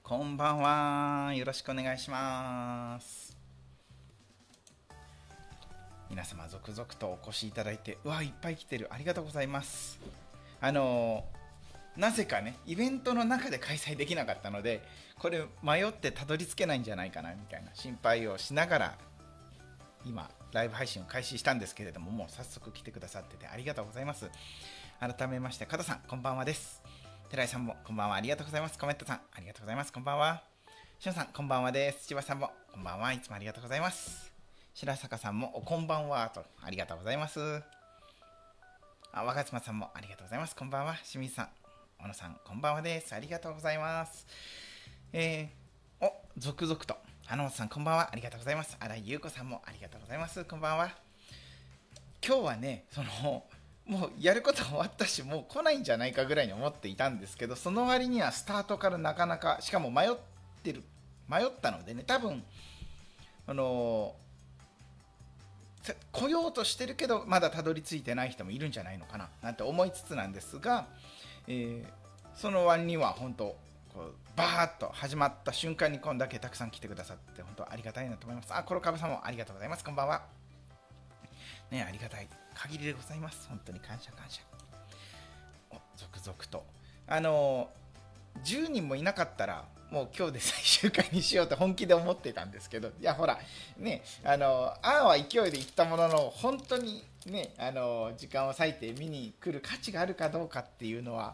こんばんは。よろしくお願いします。皆様続々とお越しいただいて、うわ、いっぱい来てる。ありがとうございます。なぜかね、イベントの中で開催できなかったので、これ迷ってたどり着けないんじゃないかなみたいな心配をしながら、今、ライブ配信を開始したんですけれども、もう早速来てくださっててありがとうございます。改めまして、加藤さん、こんばんはです。寺井さんもこんばんは、ありがとうございます。コメントさん、ありがとうございます。こんばんは。しゅんさん、こんばんはです。千葉さんもこんばんは、いつもありがとうございます。白坂さんもこんばんはと、ありがとうございます。若妻さんもありがとうございます。こんばんは。清水さん、小野さん、こんばんはです。ありがとうございます。続々と。花本さん、こんばんは。ありがとうございます。新井優子さんもありがとうございます。こんばんは。今日はね、もうやること終わったし、もう来ないんじゃないかぐらいに思っていたんですけど、その割にはスタートからなかなか、しかも迷ったのでね、多分、来ようとしてるけど、まだたどり着いてない人もいるんじゃないのかな、なんて思いつつなんですが、その割には本当、バーッと始まった瞬間にこんだけたくさん来てくださって本当ありがたいなと思います。コロカブさんもありがとうございます。こんばんは。ね、ありがたい限りでございます。本当に感謝感謝。続々と。10人もいなかったら、もう今日で最終回にしようと本気で思ってたんですけど、いやほら、ね、は勢いで行ったものの、本当にね、時間を割いて見に来る価値があるかどうかっていうのは、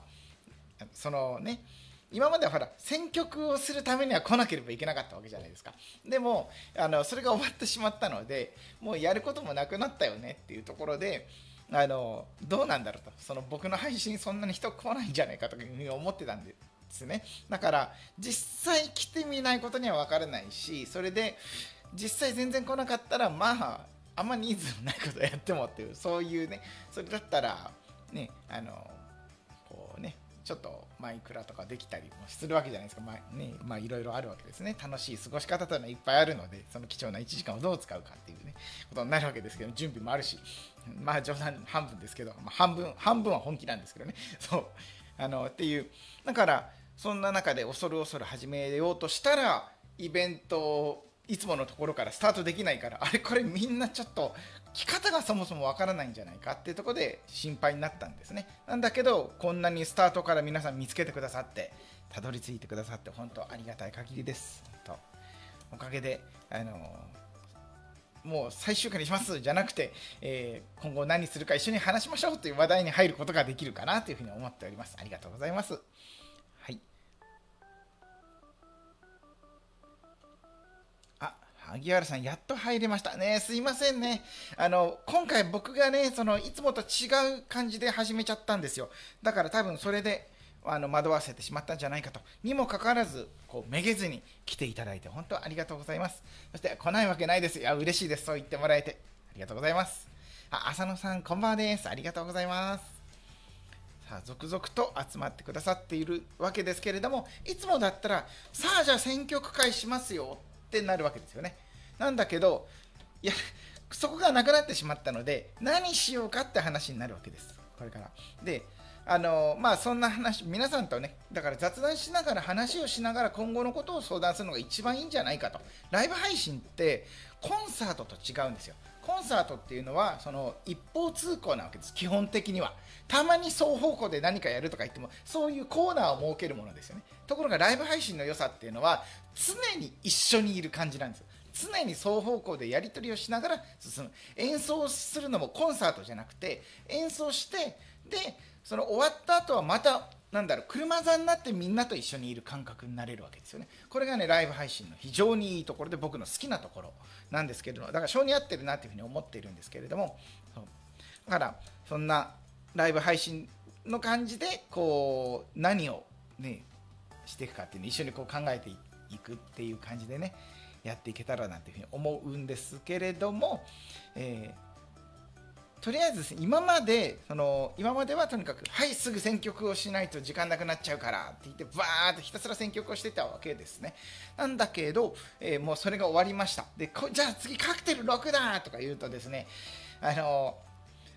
今まではほら選曲をするためには来なければいけなかったわけじゃないですか。でもそれが終わってしまったので、もうやることもなくなったよねっていうところで、どうなんだろうと、僕の配信そんなに人来ないんじゃないかというふうに思ってたんですね。だから実際来てみないことには分からないし、それで実際全然来なかったら、まああんまニーズのないことをやってもっていう、そういうね、それだったらね、こうね、ちょっとマイクラとかできたりもするわけじゃないですか。まあいろいろあるわけですね。楽しい過ごし方というのはいっぱいあるので、その貴重な1時間をどう使うかっていうね、ことになるわけですけど、準備もあるし、まあ冗談半分ですけど、半分は本気なんですけどね。そうっていう、だからそんな中で恐る恐る始めようとしたら、イベントをいつものところからスタートできないから、あれこれみんなちょっと着方がそもそもわからないんじゃないかっていうところで心配になったんですね。なんだけど、こんなにスタートから皆さん見つけてくださって、たどり着いてくださって本当ありがたい限りです。本当おかげでもう最終回にしますじゃなくて、今後何するか一緒に話しましょうという話題に入ることができるかなというふうに思っております。ありがとうございます。はい。萩原さん、やっと入れましたね。すいませんね。今回僕がね、いつもと違う感じで始めちゃったんですよ。だから多分それで、惑わせてしまったんじゃないかと。にもかかわらず、めげずに来ていただいて、本当ありがとうございます。そして、来ないわけないです。いや、嬉しいです。そう言ってもらえて。ありがとうございます。浅野さん、こんばんはです。ありがとうございます。さあ続々と集まってくださっているわけですけれども、いつもだったら、さあじゃあ選曲会しますよってなるわけですよね。なんだけど、いや、そこがなくなってしまったので、何しようかって話になるわけです、これから。で、まあそんな話、皆さんとね、だから雑談しながら話をしながら今後のことを相談するのが一番いいんじゃないかと。ライブ配信ってコンサートと違うんですよ。コンサートっていうのは一方通行なわけです、基本的には。たまに双方向で何かやるとか言っても、そういうコーナーを設けるものですよね。ところがライブ配信の良さっていうのは、常に一緒にいる感じなんですよ。常に双方向でやり取りをしながら進む。演奏するのもコンサートじゃなくて、演奏して、で終わった後はまた車座になってみんなと一緒にいる感覚になれるわけですよね。これがね、ライブ配信の非常にいいところで、僕の好きなところなんですけれども、だから性に合ってるなというふうに思っているんですけれども、だからそんなライブ配信の感じで何をねしていくかっていうのを一緒に考えていくっていう感じでね、やっていけたらなというふうに思うんですけれども、とりあえずですね、今まではとにかく、はい、すぐ選曲をしないと時間なくなっちゃうからって言って、バーッとひたすら選曲をしてたわけですね。なんだけど、もうそれが終わりました。で、じゃあ次カクテル6だとか言うとですね、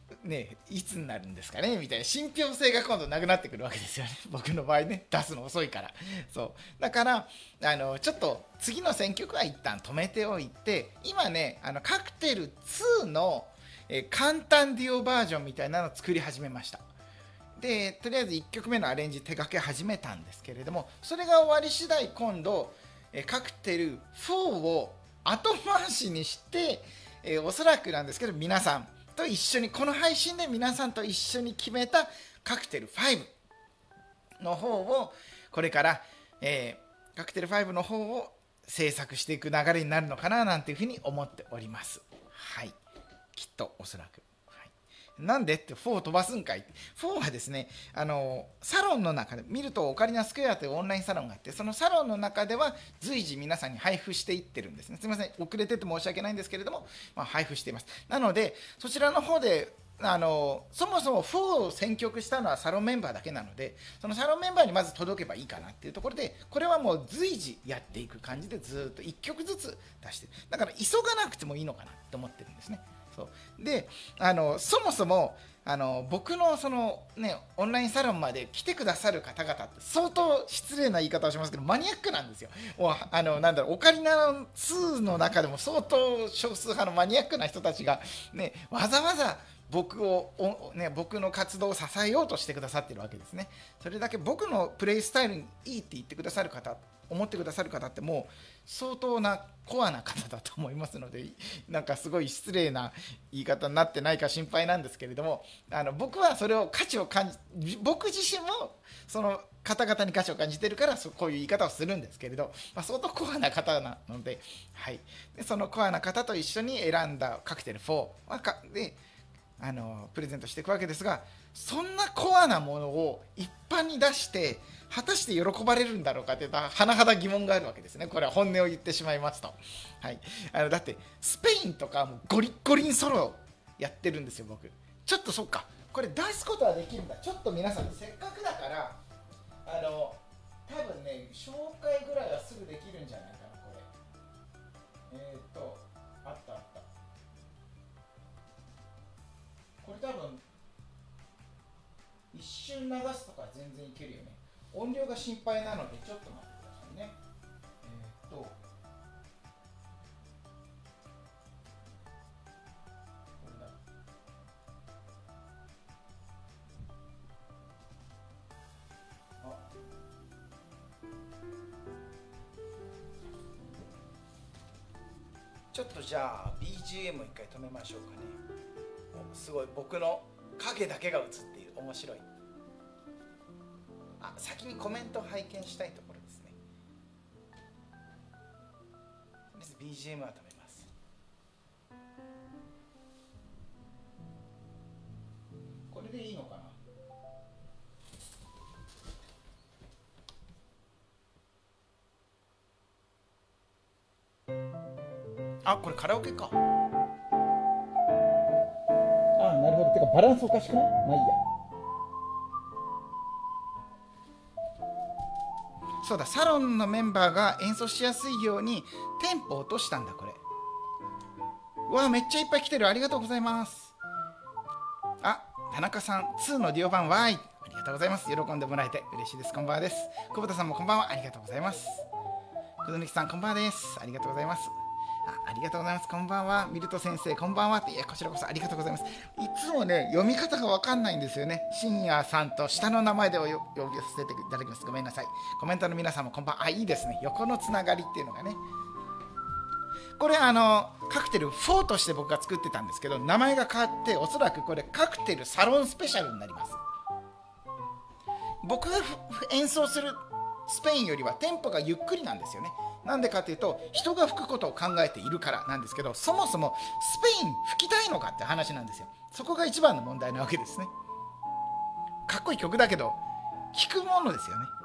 ね、いつになるんですかねみたいな信憑性が今度なくなってくるわけですよね。僕の場合ね、出すの遅いから。そうだからちょっと次の選曲は一旦止めておいて、今ねカクテル2の、簡単デュオバージョンみたいなのを作り始めました。でとりあえず1曲目のアレンジ手掛け始めたんですけれども、それが終わり次第今度カクテル4を後回しにして、おそらくなんですけど皆さんと一緒に、この配信で皆さんと一緒に決めたカクテル5の方をこれから、カクテル5の方を制作していく流れになるのかななんていうふうに思っております。はい、きっとおそらく。なんでって4飛ばすんかい。4はですね、サロンの中で見るとオカリナスクエアというオンラインサロンがあって、そのサロンの中では随時皆さんに配布していってるんですね。すみません、遅れてて申し訳ないんですけれども、配布しています。なのでそちらの方でそもそも4を選曲したのはサロンメンバーだけなので、そのサロンメンバーにまず届けばいいかなっていうところで、これはもう随時やっていく感じでずっと1曲ずつ出してる。だから急がなくてもいいのかなと思ってるんですね。そうでそもそも僕のその、ね、オンラインサロンまで来てくださる方々って相当失礼な言い方をしますけどマニアックなんですよ。もうなんだろう、オカリナ2の中でも相当少数派のマニアックな人たちが、ね、わざわざ僕の活動を支えようとしてくださってるわけですね。それだけ僕のプレイスタイルにいいって言ってくださる方、思ってくださる方ってもう相当なコアな方だと思いますので、なんかすごい失礼な言い方になってないか心配なんですけれども、僕はそれを価値を感じ、僕自身もその方々に価値を感じてるからこういう言い方をするんですけれど、相当コアな方なので、はい、でそのコアな方と一緒に選んだカクテル4でプレゼントしていくわけですが、そんなコアなものを一般に出して果たして喜ばれるんだろうかというと甚だ疑問があるわけですね。これは本音を言ってしまいますと、はい、だってスペインとかもゴリッゴリにソロやってるんですよ僕。ちょっとそっか、これ出すことはできるんだ。ちょっと皆さんせっかくだから多分ね紹介ぐらいはすぐできるんじゃないかな。これあったあった、これ多分一瞬流すとか全然いけるよね。音量が心配なのでちょっと待ってくださいね。これだ。ちょっとじゃあ BGM を一回止めましょうかね。すごい僕の影だけが映っている。面白い。先にコメントを拝見したいところですね。BGM は止めます。これでいいのかな。これカラオケか。なるほど。てかバランスおかしくない？まあいいや。そうだ、サロンのメンバーが演奏しやすいようにテンポを落としたんだこれ。うわめっちゃいっぱい来てる。ありがとうございます。田中さん2のデュオ版わーい、ありがとうございます。喜んでもらえて嬉しいです。こんばんはです。久保田さんもこんばんは、ありがとうございます。くどぬきさんこんばんはです。ありがとうございます。ありがとうございます。こんばんは。ミルト先生こんばんはって。いやこちらこそありがとうございます。いつもね読み方が分かんないんですよね。深夜さんと下の名前で呼びさせていただきます。ごめんなさい。コメントの皆さんもこんばんは。いいですね、横のつながりっていうのがね。これカクテル4として僕が作ってたんですけど、名前が変わっておそらくこれカクテルサロンスペシャルになります。僕が演奏するスペインよりはテンポがゆっくりなんですよね。なんでかというと人が吹くことを考えているからなんですけど、そもそもスペイン吹きたいのかって話なんですよ。そこが一番の問題なわけですね。かっこいい曲だけど聴くものですよね。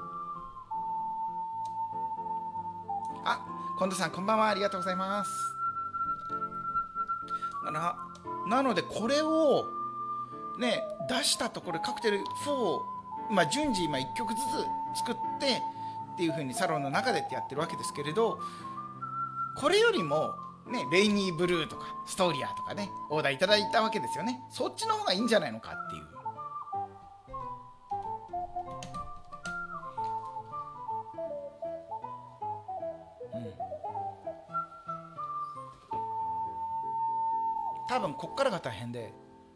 近藤さんこんばんは、ありがとうございます。なのでこれをね出したところカクテル4、順次今1曲ずつ作ってっていう風にサロンの中でってやってるわけですけれど、これよりもね、レイニーブルーとかストーリアとかね、オーダーいただいたわけですよね。そっちの方がいいんじゃないのかっていう。多分こっからが大変で、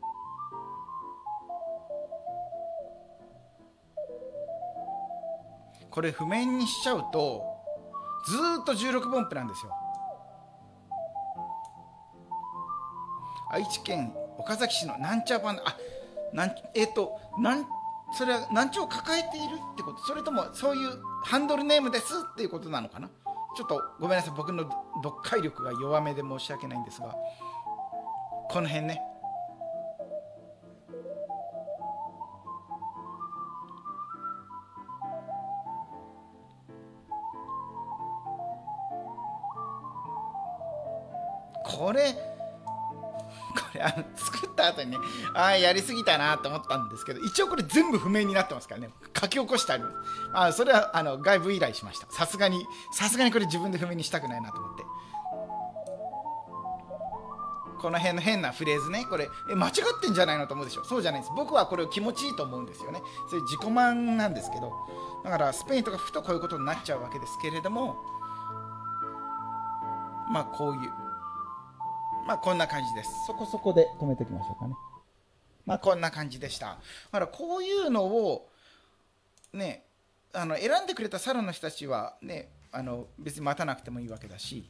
これ譜面にしちゃうとずーっと16分音符なんですよ。愛知県岡崎市のなんちゃバンド、それは難聴を抱えているってこと、それともそういうハンドルネームですっていうことなのかな。ちょっとごめんなさい、僕の読解力が弱めで申し訳ないんですが、この辺ね、これ作った後にね、やりすぎたなと思ったんですけど、一応これ全部譜面になってますからね、書き起こしてあります。それは外部依頼しました。さすがにこれ自分で譜面にしたくないなと思って。この辺の変なフレーズね、これ間違ってんじゃないのと思うでしょ。そうじゃないです。僕はこれを気持ちいいと思うんですよね。そういう自己満なんですけど、だからスペインとか吹くとこういうことになっちゃうわけですけれども、まあこういう、まあこんな感じです。そこそこで止めておきましょうかね。まあこんな感じでした。だからこういうのをね、選んでくれたサロンの人たちはね、別に待たなくてもいいわけだし、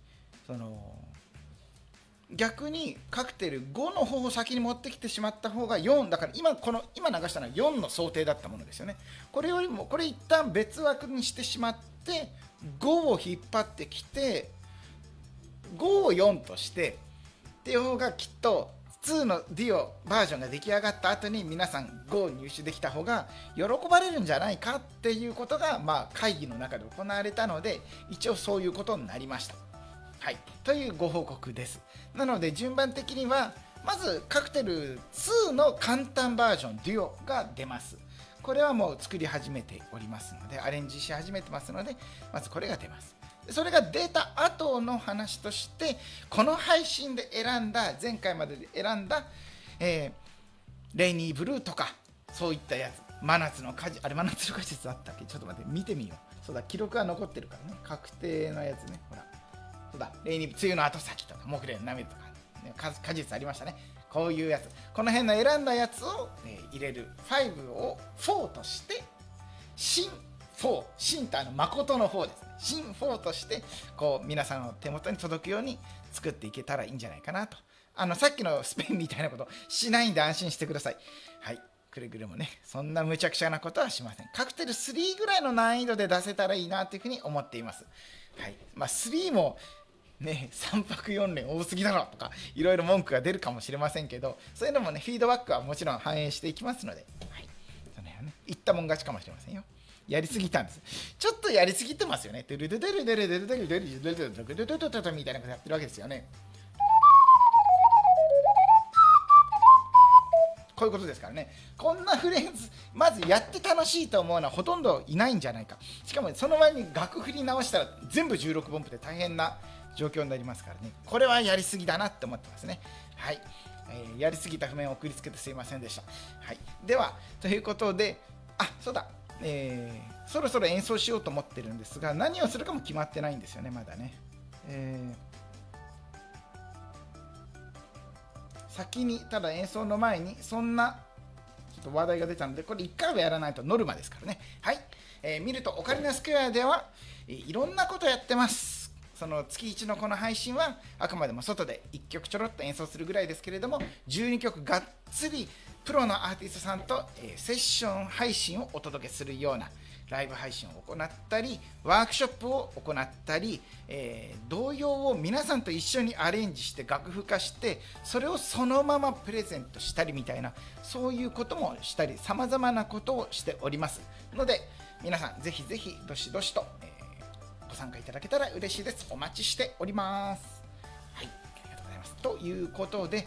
逆にカクテル5の方を先に持ってきてしまった方が4だから、今流したのは4の想定だったものですよね。これよりもこれ一旦別枠にしてしまって5を引っ張ってきて5を4としてっていう方が、きっと2のディオバージョンが出来上がった後に皆さん5を入手できた方が喜ばれるんじゃないかっていうことが、会議の中で行われたので、一応そういうことになりました。はい、というご報告です。なので順番的にはまずカクテル2の簡単バージョンデュオが出ます。これはもう作り始めておりますので、アレンジし始めてますので、まずこれが出ます。それが出た後の話として、この配信で選んだ、前回までで選んだ、レイニーブルーとかそういったやつ、真夏の果実、真夏の果実あったっけ、ちょっと待って見てみよう。そうだ、記録が残ってるからね、確定のやつね、ほら、そうだ、レイニー、梅雨の後先とか木蓮の涙とか、ね、果実ありましたね。こういうやつ、この辺の選んだやつを、入れる5を4として、新4、新と誠の4ですね、新4としてこう皆さんの手元に届くように作っていけたらいいんじゃないかなと。さっきのスペインみたいなことしないんで安心してください。はい、くれぐれもね、そんな無茶苦茶なことはしません。カクテル3ぐらいの難易度で出せたらいいなというふうに思っています。はい、3もね、3泊4連多すぎだろとかいろいろ文句が出るかもしれませんけど、そういうのもね、フィードバックはもちろん反映していきますので、はい、その辺はね、言ったもん勝ちかもしれませんよ。やりすぎたんです。ちょっとやりすぎてますよね。ドゥルドゥドゥルドゥルドゥルドゥルドゥルドゥルドゥルドゥルドゥルドゥルドゥルみたいなことやってるわけですよね。こういうことですからね。こんなフレーズまずやって楽しいと思うのはほとんどいないんじゃないか。しかもその前に楽譜に直したら全部16分音符で大変な状況になりますからね。これはやりすぎだなって思ってますね。はい、やりすぎた譜面を送りつけてすいませんでした。はい、ではということで、そうだ、そろそろ演奏しようと思ってるんですが、何をするかも決まってないんですよね、まだね。先にただ演奏の前にそんなちょっと話題が出たので、これ1回はやらないとノルマですからね。はい、見るとオカリナスクエアではいろんなことやってます。その月1のこの配信はあくまでも外で1曲ちょろっと演奏するぐらいですけれども、12曲がっつりプロのアーティストさんと、セッション配信をお届けするようなライブ配信を行ったり、ワークショップを行ったり、童謡を皆さんと一緒にアレンジして楽譜化して、それをそのままプレゼントしたりみたいな、そういうこともしたり、さまざまなことをしておりますので、皆さんぜひぜひどしどしと、ご参加いただけたら嬉しいです。お待ちしております。はい、ありがとうございます。ということで、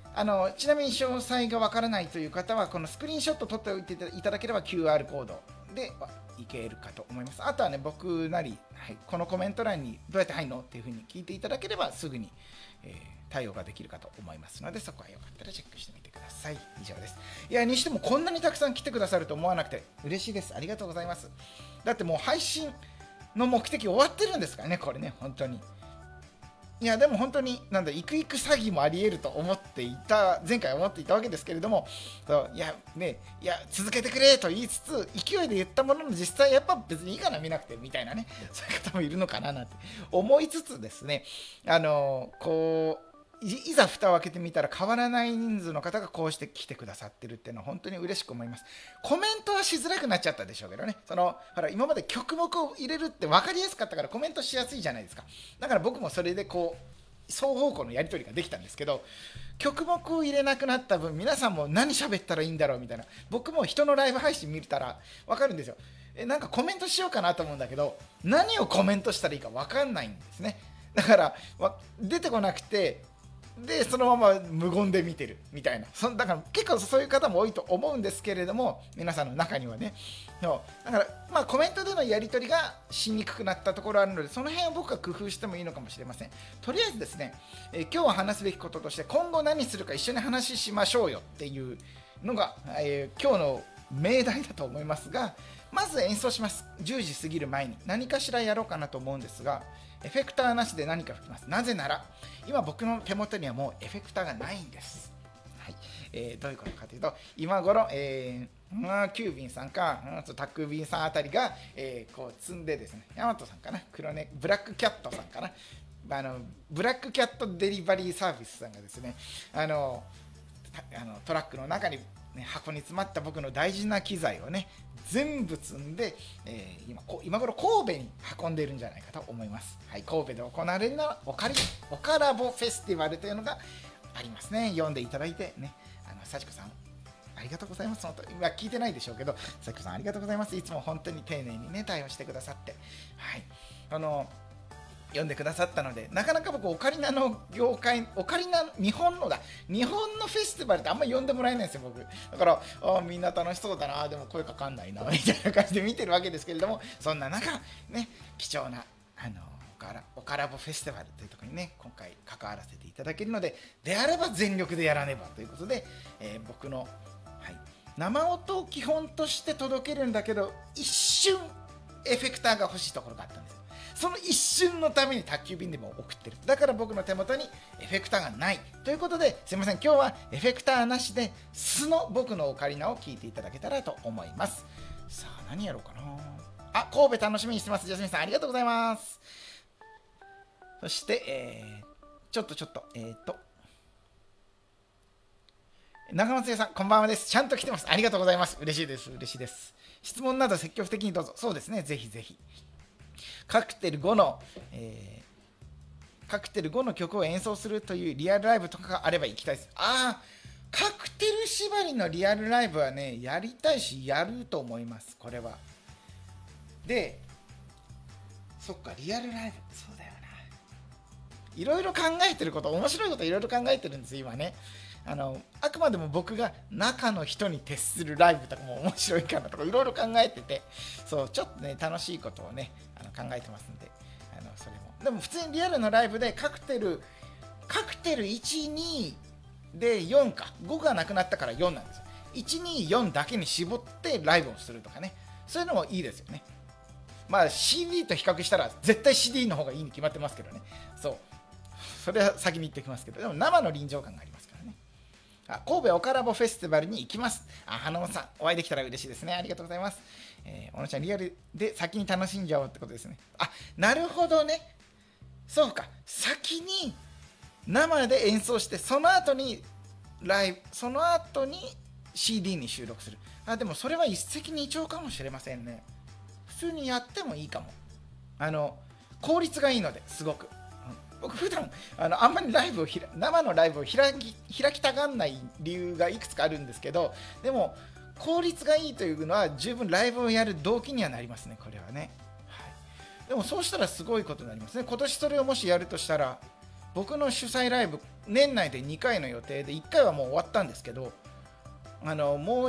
ちなみに詳細がわからないという方はこのスクリーンショット撮っておいていただければ QR コードでいけるかと思います。あとはね、僕なり、このコメント欄にどうやって入るのっていうふうに聞いていただければすぐに、対応ができるかと思いますので、そこはよかったらチェックしてみてください。以上です。いや、にしてもこんなにたくさん来てくださると思わなくて嬉しいです。ありがとうございます。だってもう配信の目的終わってるんですからね、これね、本当に。いやでも本当にイクイク詐欺もありえると思っていた、前回思っていたわけですけれども、いや続けてくれと言いつつ、勢いで言ったものの実際やっぱ別にいいかな、見なくてみたいなね、そういう方もいるのかななんて思いつつですね、いざ蓋を開けてみたら変わらない人数の方がこうして来てくださってるっていうのは本当に嬉しく思います。コメントはしづらくなっちゃったでしょうけどね、ほら今まで曲目を入れるって分かりやすかったからコメントしやすいじゃないですか。だから僕もそれで双方向のやり取りができたんですけど、曲目を入れなくなった分皆さんも何喋ったらいいんだろうみたいな、僕も人のライブ配信見たら分かるんですよ。なんかコメントしようかなと思うんだけど、何をコメントしたらいいか分かんないんですね。だから出てこなくて、でそのまま無言で見てるみたいな、だから結構そういう方も多いと思うんですけれども、皆さんの中にはね。だからコメントでのやり取りがしにくくなったところあるので、その辺を僕は工夫してもいいのかもしれません。とりあえずですね、今日は話すべきこととして、今後何するか一緒に話しましょうよっていうのが、今日の命題だと思いますが、まず演奏します。10時過ぎる前に何かしらやろうかなと思うんですが、エフェクターなしで何か吹きます。なぜなら今僕の手元にはもうエフェクターがないんです。どういうことかというと、今頃、キュービンさんかタックビンさんあたりが、積んでですね、ヤマトさんかな、ブラックキャットさんかな、ブラックキャットデリバリーサービスさんがですね、トラックの中に、箱に詰まった僕の大事な機材をね全部積んで、今頃神戸に運んでいるんじゃないかと思います。神戸で行われるのはオカラボフェスティバルというのがありますね。読んでいただいてね、幸子さんありがとうございます。今聞いてないでしょうけど、幸子さんありがとうございます。いつも本当に丁寧にね対応してくださって、読んでくださったので、なかなか僕オカリナの業界、日本のフェスティバルってあんまり呼んでもらえないんですよ僕。だからみんな楽しそうだな、でも声かかんないなみたいな感じで見てるわけですけれども、そんな中ね、貴重なオカラボフェスティバルというところにね今回関わらせていただけるので、であれば全力でやらねばということで、僕の、生音を基本として届けるんだけど、一瞬エフェクターが欲しいところがあったんです。その一瞬のために宅急便でも送ってる。だから僕の手元にエフェクターがないということで、すいません、今日はエフェクターなしで素の僕のオカリナを聞いていただけたらと思います。さあ何やろうかな。神戸楽しみにしてます。ジャスミンさんありがとうございます。そして、ちょっと中松屋さんこんばんはです。ちゃんと来てます。ありがとうございます。嬉しいです。質問など積極的にどうぞ。そうですね、ぜひぜひ。カクテル5の曲を演奏するというリアルライブとかがあれば行きたいです。カクテル縛りのリアルライブはねやりたいしやると思います。これはで、そっか、リアルライブそうだよな。いろいろ考えてること、面白いこといろいろ考えてるんです今ね。あくまでも僕が中の人に徹するライブとかも面白いかなとかいろいろ考えてて、そうちょっとね楽しいことをね考えてますんで、それもでも普通にリアルのライブでカクテル1、2で4か、5がなくなったから4なんですよ。124だけに絞ってライブをするとかね、そういうのもいいですよね。CD と比較したら絶対 CD の方がいいに決まってますけどね。それは先に言っておきますけど、でも生の臨場感がありますからね。神戸オカラボフェスティバルに行きます。花本さんお会いできたら嬉しいですね。ありがとうございます。小野ちゃんリアルで先に楽しんじゃおうってことですね。なるほどね。そうか、先に生で演奏してその後にCD に収録する。でもそれは一石二鳥かもしれませんね。普通にやってもいいかも。効率がいいのですごく。僕普段あんまり生のライブを開きたがんない理由がいくつかあるんですけど、でも効率がいいというのは十分ライブをやる動機にはなりますね、これはね。でもそうしたらすごいことになりますね。今年それをもしやるとしたら、僕の主催ライブ年内で2回の予定で1回はもう終わったんですけど、もう1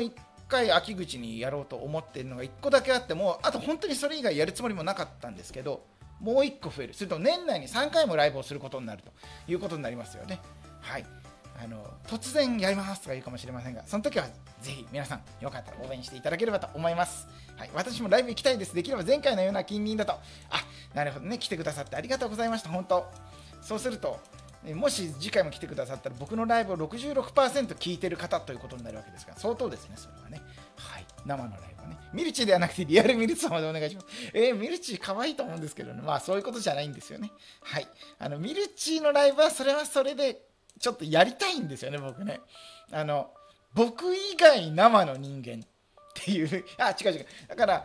回秋口にやろうと思ってるのが1個だけあって、もうあと本当にそれ以外やるつもりもなかったんですけど、もう1個増える。すると年内に3回もライブをすることになるということになりますよね。はい。突然やりますとか言うかもしれませんが、その時はぜひ皆さんよかったら応援していただければと思います。はい、私もライブ行きたいです。できれば前回のような近隣だと、なるほどね、来てくださってありがとうございました。本当。そうすると、もし次回も来てくださったら、僕のライブを 66% 聞いてる方ということになるわけですから、相当ですね、それはね。はい、生のライブはね。ミルチではなくてリアルミルチ様でお願いします。ミルチ可愛いと思うんですけどね、まあそういうことじゃないんですよね。はい。ミルチのライブはそれで、ちょっとやりたいんですよね、僕ね。僕以外生の人間っていう、違う。だから、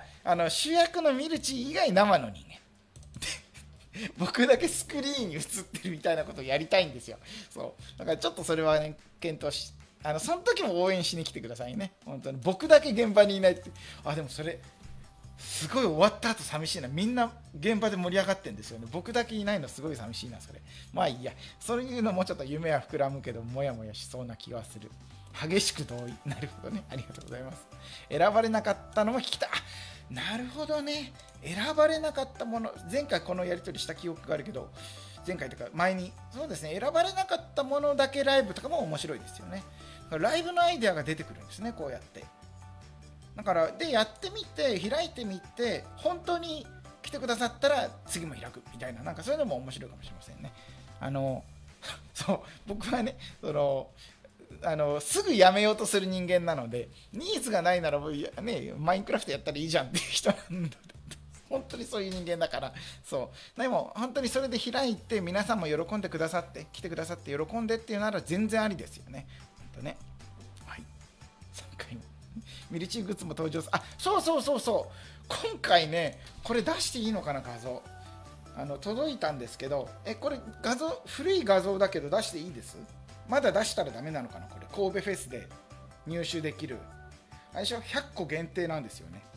主役のミルチ以外生の人間。僕だけスクリーンに映ってるみたいなことをやりたいんですよ。そう。だからちょっとそれはね、検討し、その時も応援しに来てくださいね。本当に。僕だけ現場にいないって。でもそれ、すごい終わった後寂しいな。みんな現場で盛り上がってるんですよね。僕だけいないのすごい寂しいな、それ。まあいいや。そういうのもちょっと夢は膨らむけど、もやもやしそうな気がする。激しく同意。なるほどね。ありがとうございます。選ばれなかったのも聞きたい。なるほどね。選ばれなかったもの、前回このやり取りした記憶があるけど、前回というか前に、そうですね、選ばれなかったものだけライブとかも面白いですよね。ライブのアイデアが出てくるんですね、こうやって。だから、で、やってみて、開いてみて、本当に来てくださったら次も開くみたいな、なんかそういうのも面白いかもしれませんね。そう、僕はね、すぐやめようとする人間なので、ニーズがないなら、ね、マインクラフトやったらいいじゃんっていう人なんだ。本当にそういう人間だから。そうでも本当にそれで開いて皆さんも喜んでくださって、来てくださって喜んでっていうなら全然ありですよね。本当ね。はい。3回もミルチーグッズも登場する。そう今回ね、これ出していいのかな、画像届いたんですけど、これ画像古い画像だけど出していいです？まだ出したらダメなのかな。これ神戸フェスで入手できる最初100個限定なんですよね。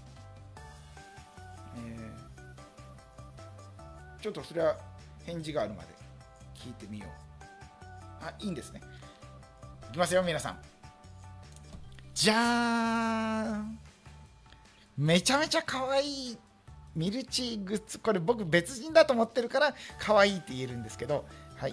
ちょっとそれは返事があるまで聞いてみよう。いいんですね。いきますよ、皆さん。じゃーん。めちゃめちゃ可愛いミルチグッズ。これ僕別人だと思ってるから可愛いって言えるんですけど、はい。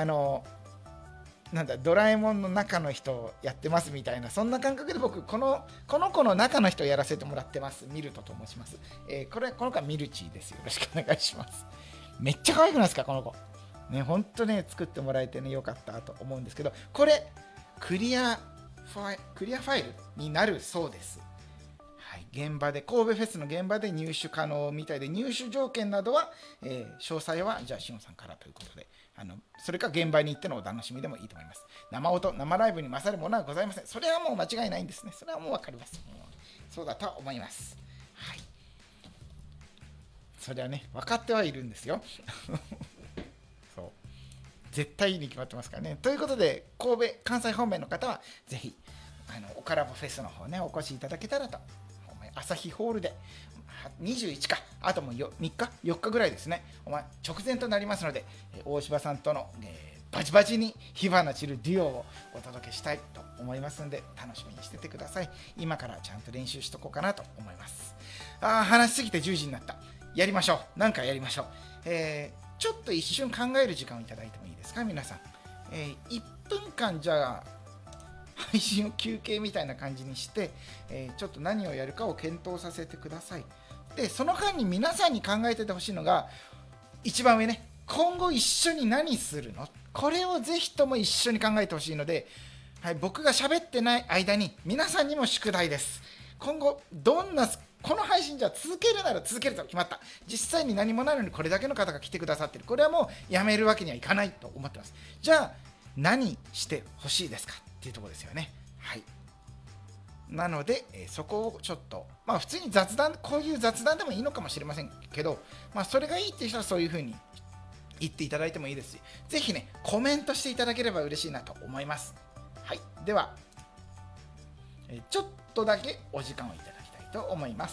なんだ、ドラえもんの中の人をやってますみたいな、そんな感覚で僕この子の中の人をやらせてもらってます。ミルトと申します。この子はミルチーです。よろしくお願いします。めっちゃ可愛くないですか、この子ね。ほんとね、作ってもらえてね、よかったと思うんですけど、これクリアファイルになるそうです。はい、現場で神戸フェスの現場で入手可能みたいで、入手条件などは、詳細はじゃあしおんさんからということで、それか現場に行ってのお楽しみでもいいと思います。生ライブに勝るものはございません。それはもう間違いないんですね。それはもう分かります。そうだとは思います。はい。それはね、分かってはいるんですよ。そう。絶対に決まってますからね。ということで、関西方面の方は、ぜひ、オカラボフェスの方ね、お越しいただけたらと。朝日ホールで、21か、あともう3日、4日ぐらいですね、直前となりますので、大柴さんとの、バチバチに火花散るデュオをお届けしたいと思いますので、楽しみにしててください。今からちゃんと練習しとこうかなと思います。話しすぎて10時になった。やりましょう。なんかやりましょう。ちょっと一瞬考える時間をいただいてもいいですか、皆さん。1分間じゃあ、配信を休憩みたいな感じにして、ちょっと何をやるかを検討させてください。で、その間に皆さんに考えててほしいのが、一番上ね、今後一緒に何するの？これをぜひとも一緒に考えてほしいので、はい、僕が喋ってない間に皆さんにも宿題です。今後この配信じゃ続けるなら続けると決まった。実際に何もないのにこれだけの方が来てくださってる。これはもうやめるわけにはいかないと思ってます。じゃあ何してほしいですかっていうところですよね。はい。なので、そこをちょっと、普通にこういう雑談でもいいのかもしれませんけど、それがいいっていう人はそういう風に言っていただいてもいいですし、ぜひね、コメントしていただければ嬉しいなと思います。はい。では、ちょっとだけお時間をいただきたいと思います。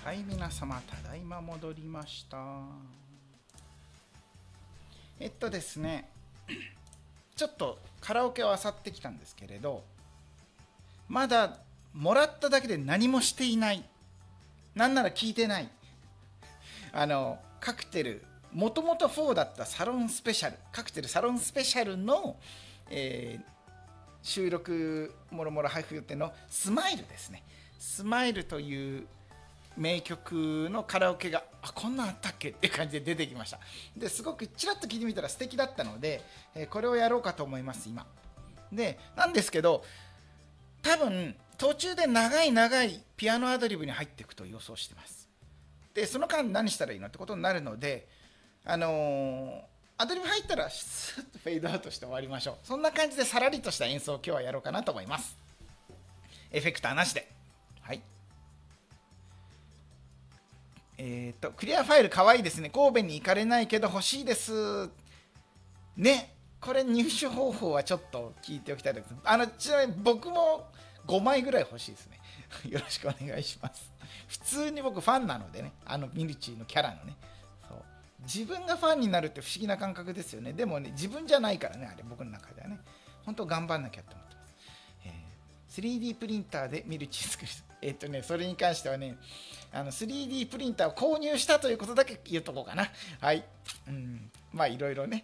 はい、皆様、ただいま戻りました。ですね、ちょっとカラオケを漁ってきたんですけれど、まだもらっただけで何もしていない、なんなら聞いてない、カクテル、もともと4だったサロンスペシャル、カクテルサロンスペシャルの、収録もろもろ配布予定のスマイルですね。スマイルという名曲のカラオケがこんなんあったっけっていう感じで出てきました。ですごくちらっと聞いてみたら素敵だったので、これをやろうかと思います今で。なんですけど、多分途中で長いピアノアドリブに入っていくと予想してます。でその間何したらいいのってことになるので、アドリブ入ったらスッとフェードアウトして終わりましょう。そんな感じでさらりとした演奏を今日はやろうかなと思います。エフェクターなしで。はい。クリアファイルかわいいですね。神戸に行かれないけど欲しいですね。これ入手方法はちょっと聞いておきたいです。ちなみに僕も5枚ぐらい欲しいですね。よろしくお願いします。普通に僕ファンなのでね、ミルチーのキャラのね、そう自分がファンになるって不思議な感覚ですよね。でもね、自分じゃないからね、あれ僕の中ではね、本当頑張んなきゃって思ってます。3D プリンターでミルチー作る。それに関してはね、3D プリンターを購入したということだけ言うとこうかな。はい。まあ、いろいろね。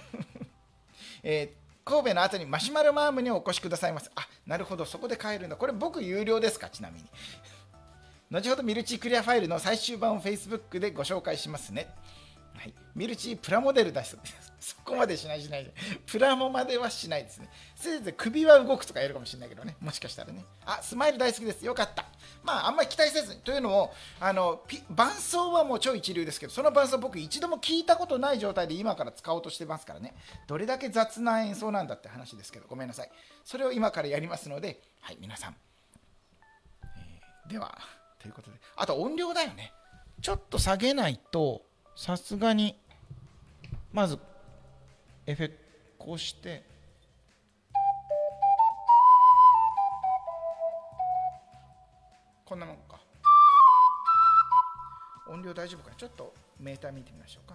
神戸の後にマシュマロマームにお越しくださいます。なるほど、そこで買えるんだ。これ僕有料ですか、ちなみに。後ほどミルチークリアファイルの最終版を Facebook でご紹介しますね。はい、ミルチープラモデル出す。そこまでしない。プラモまではしないですね。せいぜい首は動くとかやるかもしれないけどね。もしかしたらね。スマイル大好きです。よかった。まあ、あんまり期待せずに。というのも、伴奏はもう超一流ですけど、その伴奏僕一度も聞いたことない状態で今から使おうとしてますからね。どれだけ雑な演奏なんだって話ですけど、ごめんなさい。それを今からやりますので、はい、皆さん。では、ということで。あと音量だよね。ちょっと下げないと、さすがにまずエフェクこうしてこんなもんか。音量大丈夫かな。ちょっとメーター見てみましょうか。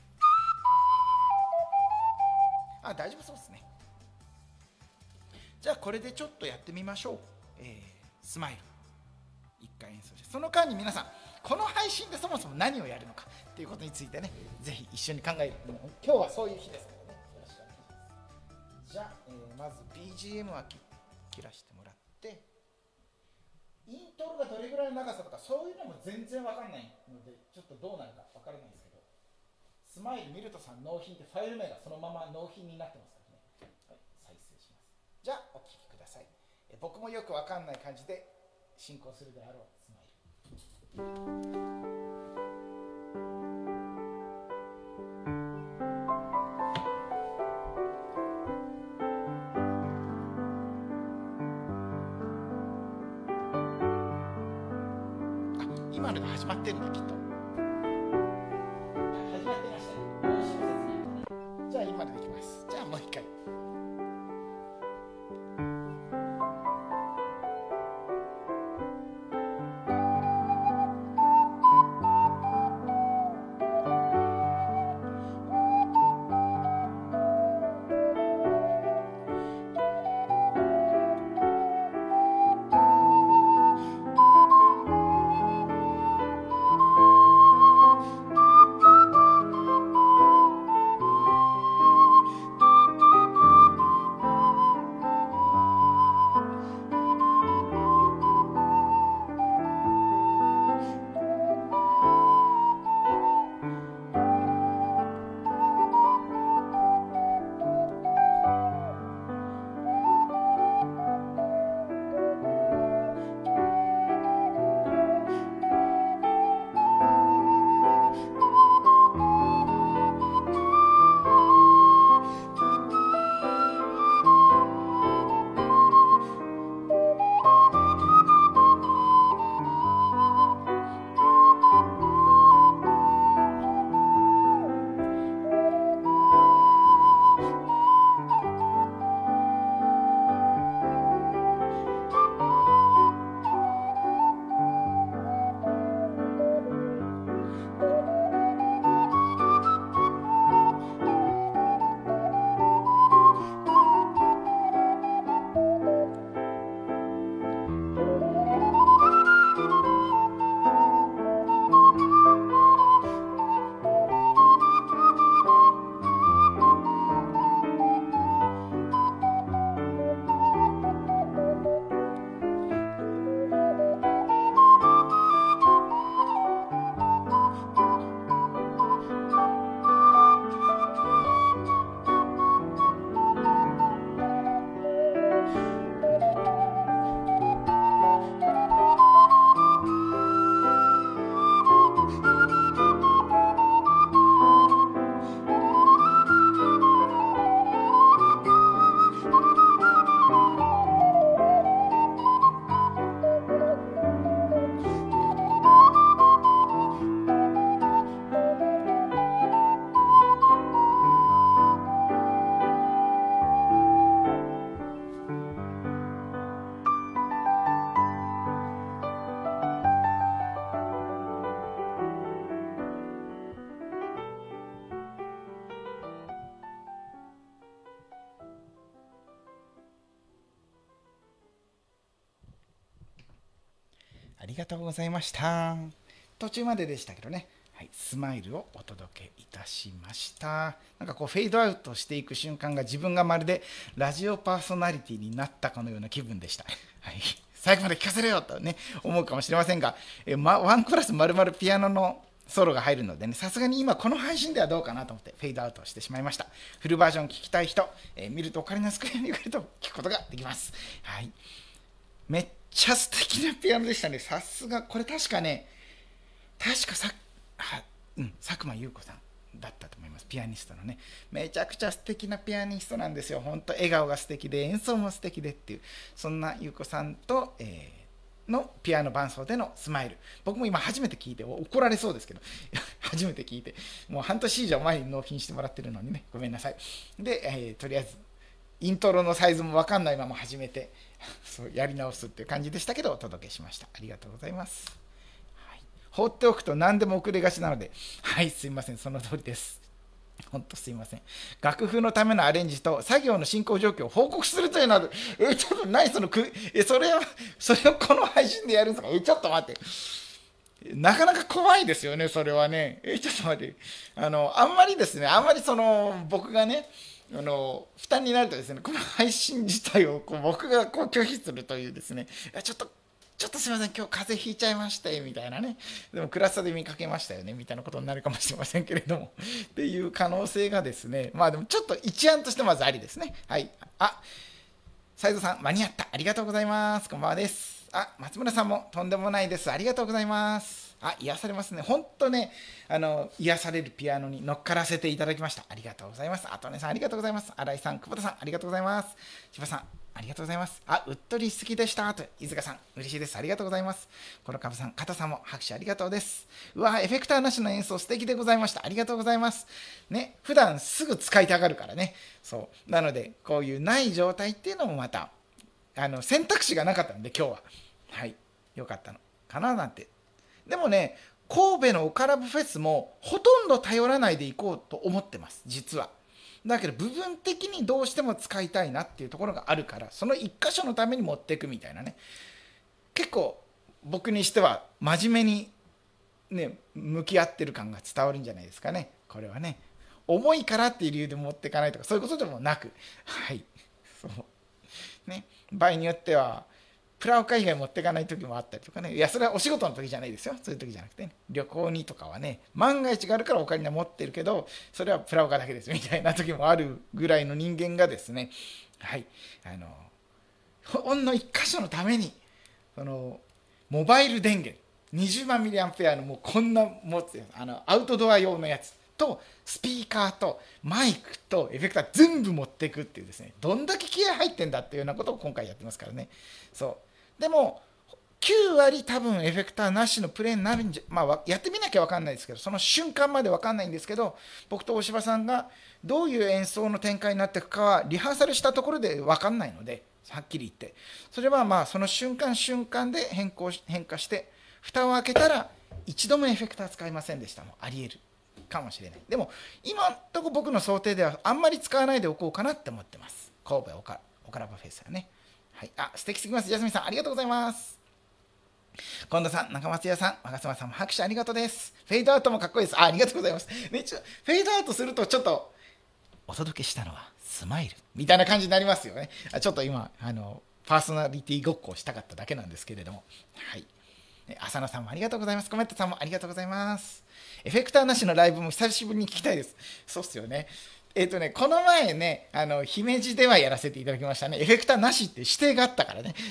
大丈夫そうですね。じゃあこれでちょっとやってみましょう。スマイル一回演奏して、その間に皆さんこの配信でそもそも何をやるのかっていうことについてね、ぜひ一緒に考える。今日はそういう日ですからね。よろしくお願いします。じゃあ、まず BGM は切らしてもらって、イントロがどれぐらいの長さとかそういうのも全然わかんないので、ちょっとどうなるかわからないですけど、スマイルミルトさん納品ってファイル名がそのまま納品になってますからね。はい、再生します。じゃあお聴きください。僕もよくわかんない感じで進行するであろうスマイル。今のが始まってるんだ、きっと。始まってましたね。じゃあ今のでいきます。じゃあもう一回。 りがとうございました。途中まででしたけどね、はい、スマイルをお届けいたしました。なんかこうフェードアウトしていく瞬間が自分がまるでラジオパーソナリティになったかのような気分でした。はい、最後まで聞かせろよとね思うかもしれませんが、ワンコーラス丸々ピアノのソロが入るのでね、さすがに今この配信ではどうかなと思ってフェードアウトしてしまいました。フルバージョン聞きたい人、見るとオカリナスクエアに言われると聞くことができます。はい、めっちゃ素敵なピアノでしたね。さすが、これ確か佐久間優子さんだったと思います。ピアニストのね、めちゃくちゃ素敵なピアニストなんですよ。本当笑顔が素敵で演奏も素敵でっていう、そんな優子さんと、のピアノ伴奏でのスマイル、僕も今初めて聞いて怒られそうですけど初めて聞いて、もう半年以上前に納品してもらってるのにね、ごめんなさい。で、とりあえずイントロのサイズも分かんないまま始めてそうやり直すっていう感じでしたけど、お届けしました。ありがとうございます。はい、放っておくと何でも遅れがちなので、はい、すいません、その通りです。本当すいません。楽譜のためのアレンジと作業の進行状況を報告するというのは、ちょっと何そのそれをこの配信でやるんですか。ちょっと待って。なかなか怖いですよね、それはね。ちょっと待って。あんまりですね、僕がね、負担になるとですね、この配信自体を僕が拒否するというですね、ちょっとすみません、今日風邪ひいちゃいましてみたいなね、でもクラスで見かけましたよねみたいなことになるかもしれませんけれどもっていう可能性がですね、まあでもちょっと一案としてまずありですね。はい、斉藤さん間に合った、ありがとうございます、こんばんはです。松村さんもとんでもないです、ありがとうございます。癒されますね、本当ね、癒されるピアノに乗っからせていただきました。ありがとうございます。あとねさんありがとうございます。新井さん、久保田さんありがとうございます。千葉さんありがとうございます。うっとりしすぎでしたと、飯塚さん嬉しいです、ありがとうございます。このかぶさん、片さんも拍手ありがとうです。うわエフェクターなしの演奏素敵でございました、ありがとうございますね。普段すぐ使いたがるからね。そうなので、こういうない状態っていうのもまた選択肢がなかったので今日は、はい、よかったのかななんて。でもね、神戸のオカラボフェスもほとんど頼らないでいこうと思ってます、実は。だけど部分的にどうしても使いたいなっていうところがあるから、その一箇所のために持っていくみたいなね、結構僕にしては真面目にね向き合ってる感が伝わるんじゃないですかね。これはね、重いからっていう理由で持っていかないとかそういうことでもなく、はいそうね、場合によってはプラオカ以外持っていかない時もあったりとかね。いやそれはお仕事の時じゃないですよ、そういう時じゃなくて、ね、旅行にとかはね、万が一があるからオカリナ持ってるけどそれはプラオカだけですみたいな時もあるぐらいの人間がですね、はいほんの一箇所のためにモバイル電源20万ミリアンペアのもうこんな持つアウトドア用のやつとスピーカーとマイクとエフェクター全部持っていくっていうですね、どんだけ気合入ってんだっていうようなことを今回やってますからね。そうでも9割多分エフェクターなしのプレイになるんじゃ、まあやってみなきゃ分かんないですけど、その瞬間まで分かんないんですけど、僕と大柴さんがどういう演奏の展開になっていくかはリハーサルしたところで分かんないので、はっきり言って、それはまあその瞬間瞬間で変化して蓋を開けたら一度もエフェクター使いませんでしたもありえるかもしれない。でも今のところ僕の想定ではあんまり使わないでおこうかなって思ってます。神戸オカラバフェスはね。はい、素敵すぎます。ジャスミンさんありがとうございます。近藤さん、中松屋さん、若狭さんも拍手ありがとうです。フェードアウトもかっこいいです。ありがとうございます。ね、フェードアウトするとちょっとお届けしたのはスマイルみたいな感じになりますよね。ちょっと今パーソナリティごっこをしたかっただけなんですけれども、はい。浅野さんもありがとうございます。コメントさんもありがとうございます。エフェクターなしのライブも久しぶりに聞きたいです。そうっすよね。この前ね、姫路ではやらせていただきましたね。エフェクターなしって指定があったからね。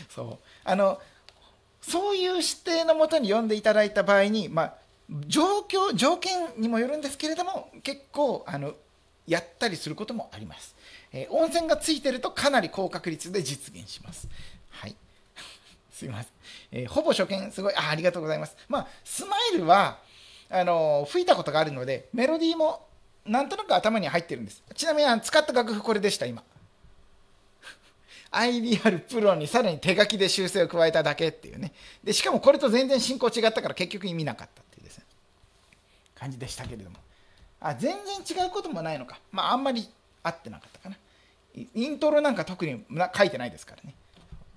そういう指定のもとに呼んでいただいた場合に、条件にもよるんですけれども、結構やったりすることもあります。温泉がついてるとかなり高確率で実現します。はい。すいません。ほぼ初見すごい、ありがとうございます。スマイルは吹いたことがあるので、メロディーもなんとなく頭に入ってるんです。ちなみに使った楽譜これでした、今。アイディアルプロにさらに手書きで修正を加えただけっていうね。で、しかもこれと全然進行違ったから結局意味なかったっていうですね、感じでしたけれども。全然違うこともないのか。あんまり合ってなかったかな。イントロなんか特に書いてないですからね。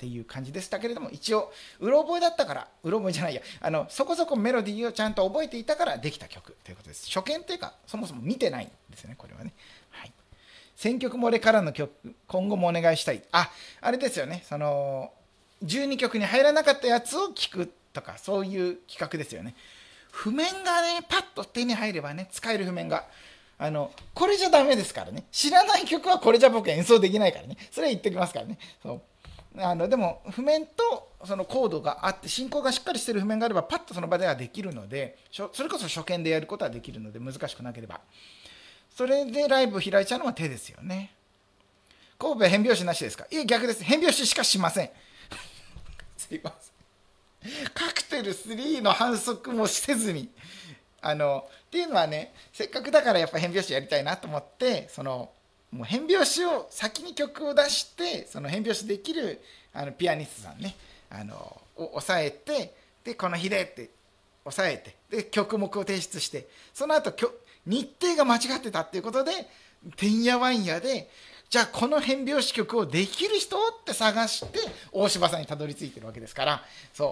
っていう感じでしたけれども、一応うろ覚えだったから、うろ覚えじゃないや、そこそこメロディーをちゃんと覚えていたからできた曲ということです。初見っていうかそもそも見てないんですよね、これはね。はい、選曲漏れからの曲、今後もお願いしたい。あれですよね、その12曲に入らなかったやつを聴くとか、そういう企画ですよね。譜面がねパッと手に入ればね、使える譜面がこれじゃダメですからね。知らない曲はこれじゃ僕演奏できないからね。それは言っておきますからね。でも譜面とそのコードがあって進行がしっかりしてる譜面があればパッとその場ではできるので、それこそ初見でやることはできるので、難しくなければそれでライブ開いちゃうのは手ですよね。神戸変拍子なしですか？いえ、逆です。変拍子しかしませんすいません。カクテル3の反則もせずにっていうのはね、せっかくだからやっぱ変拍子やりたいなと思って、もう変拍子を先に曲を出して、その変拍子できるピアニストさんね、を抑えて、でこの日でって抑えて、で曲目を提出して、その後日程が間違ってたっていうことでてんやわんやで、じゃあこの変拍子曲をできる人って探して大柴さんにたどり着いてるわけですから、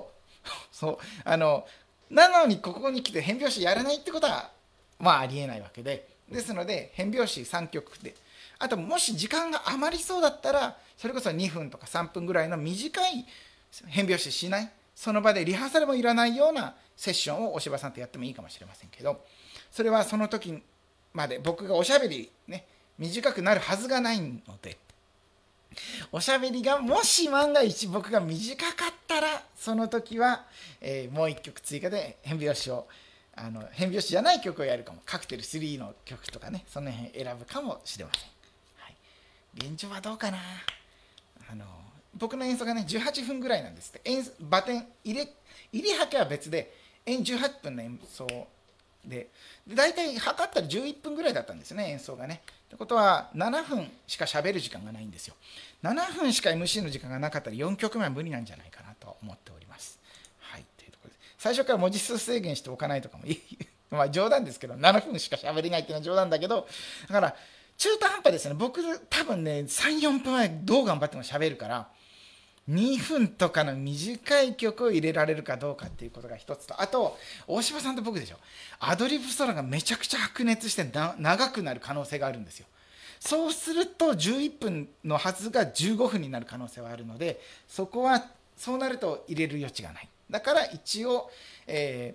なのにここに来て変拍子やらないってことはまあありえないわけで、ですので変拍子3曲で、あともし時間が余りそうだったらそれこそ2分とか3分ぐらいの短い変拍子しない、その場でリハーサルもいらないようなセッションを大柴さんとやってもいいかもしれませんけど、それはその時まで僕がおしゃべりね短くなるはずがないので、おしゃべりがもし万が一僕が短かったらその時は、もう1曲追加で変拍子を変拍子じゃない曲をやるかも。カクテル3の曲とかね、その辺選ぶかもしれません。はい、現状はどうかな。僕の演奏がね18分ぐらいなんですって。バテン入れはけは別で18分の演奏で大体測ったら11分ぐらいだったんですよね、演奏がね。ってことは7分しか喋る時間がないんですよ。7分しか MC の時間がなかったら4曲目は無理なんじゃないかなと思っております。はい、というところで最初から文字数制限しておかないとかもいいまあ冗談ですけど、7分しか喋れないっていうのは冗談だけど、だから中途半端ですね。僕多分ね3、4分はどう頑張っても喋るから、2分とかの短い曲を入れられるかどうかっていうことが一つと、あと大柴さんと僕でしょ、アドリブソロがめちゃくちゃ白熱して長くなる可能性があるんですよ。そうすると11分のはずが15分になる可能性はあるので、そこはそうなると入れる余地がない。だから一応、変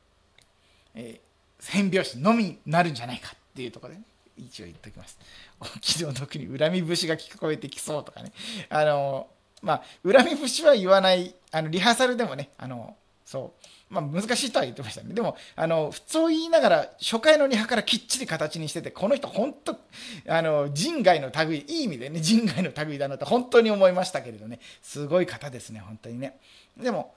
拍子のみになるんじゃないかっていうところで、ね、一応言っておきます。気の毒に恨み節が聞こえてきそうとかね、恨み節は言わない、リハーサルでもね、難しいとは言ってましたね。でも普通を言いながら初回のリハからきっちり形にしてて、この人本当人外の類、いい意味でね人外の類だなと本当に思いましたけれどね、すごい方ですね本当にね。でも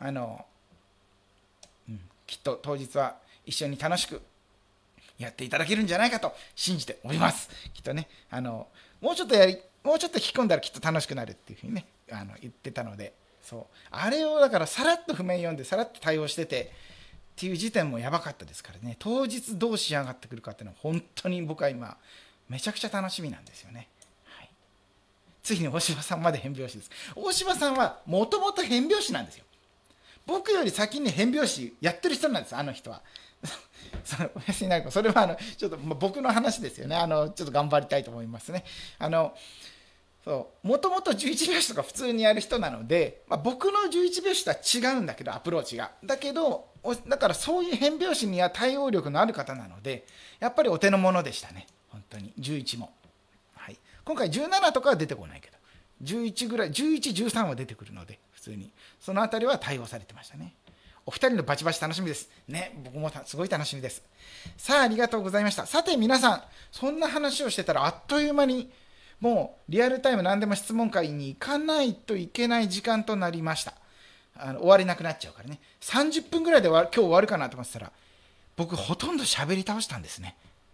きっと当日は一緒に楽しくやっていただけるんじゃないかと信じております。きっとねもうちょっと引き込んだらきっと楽しくなるっていうふうにね言ってたので、あれをだからさらっと譜面読んでさらっと対応しててっていう時点もやばかったですからね、当日どう仕上がってくるかっていうのは本当に僕は今めちゃくちゃ楽しみなんですよね。はい、次に大柴さんまで変拍子です。大柴さんはもともと変拍子なんですよ。僕より先に変拍子やってる人なんです、あの人は。それはちょっと僕の話ですよね。ちょっと頑張りたいと思いますね。もともと11拍子とか普通にやる人なので、僕の11拍子とは違うんだけどアプローチがだからそういう変拍子には対応力のある方なので、やっぱりお手の物でしたね本当に。11も、はい、今回17とかは出てこないけど11ぐらい、11、13は出てくるので普通にそのあたりは対応されてましたね。お二人のバチバチ楽しみですね。僕もすごい楽しみです。さあありがとうございました。さて皆さん、そんな話をしてたらあっという間にもうリアルタイム何でも質問会に行かないといけない時間となりました。終われなくなっちゃうからね。30分ぐらいで今日終わるかなと思ってたら、僕ほとんど喋り倒したんですね。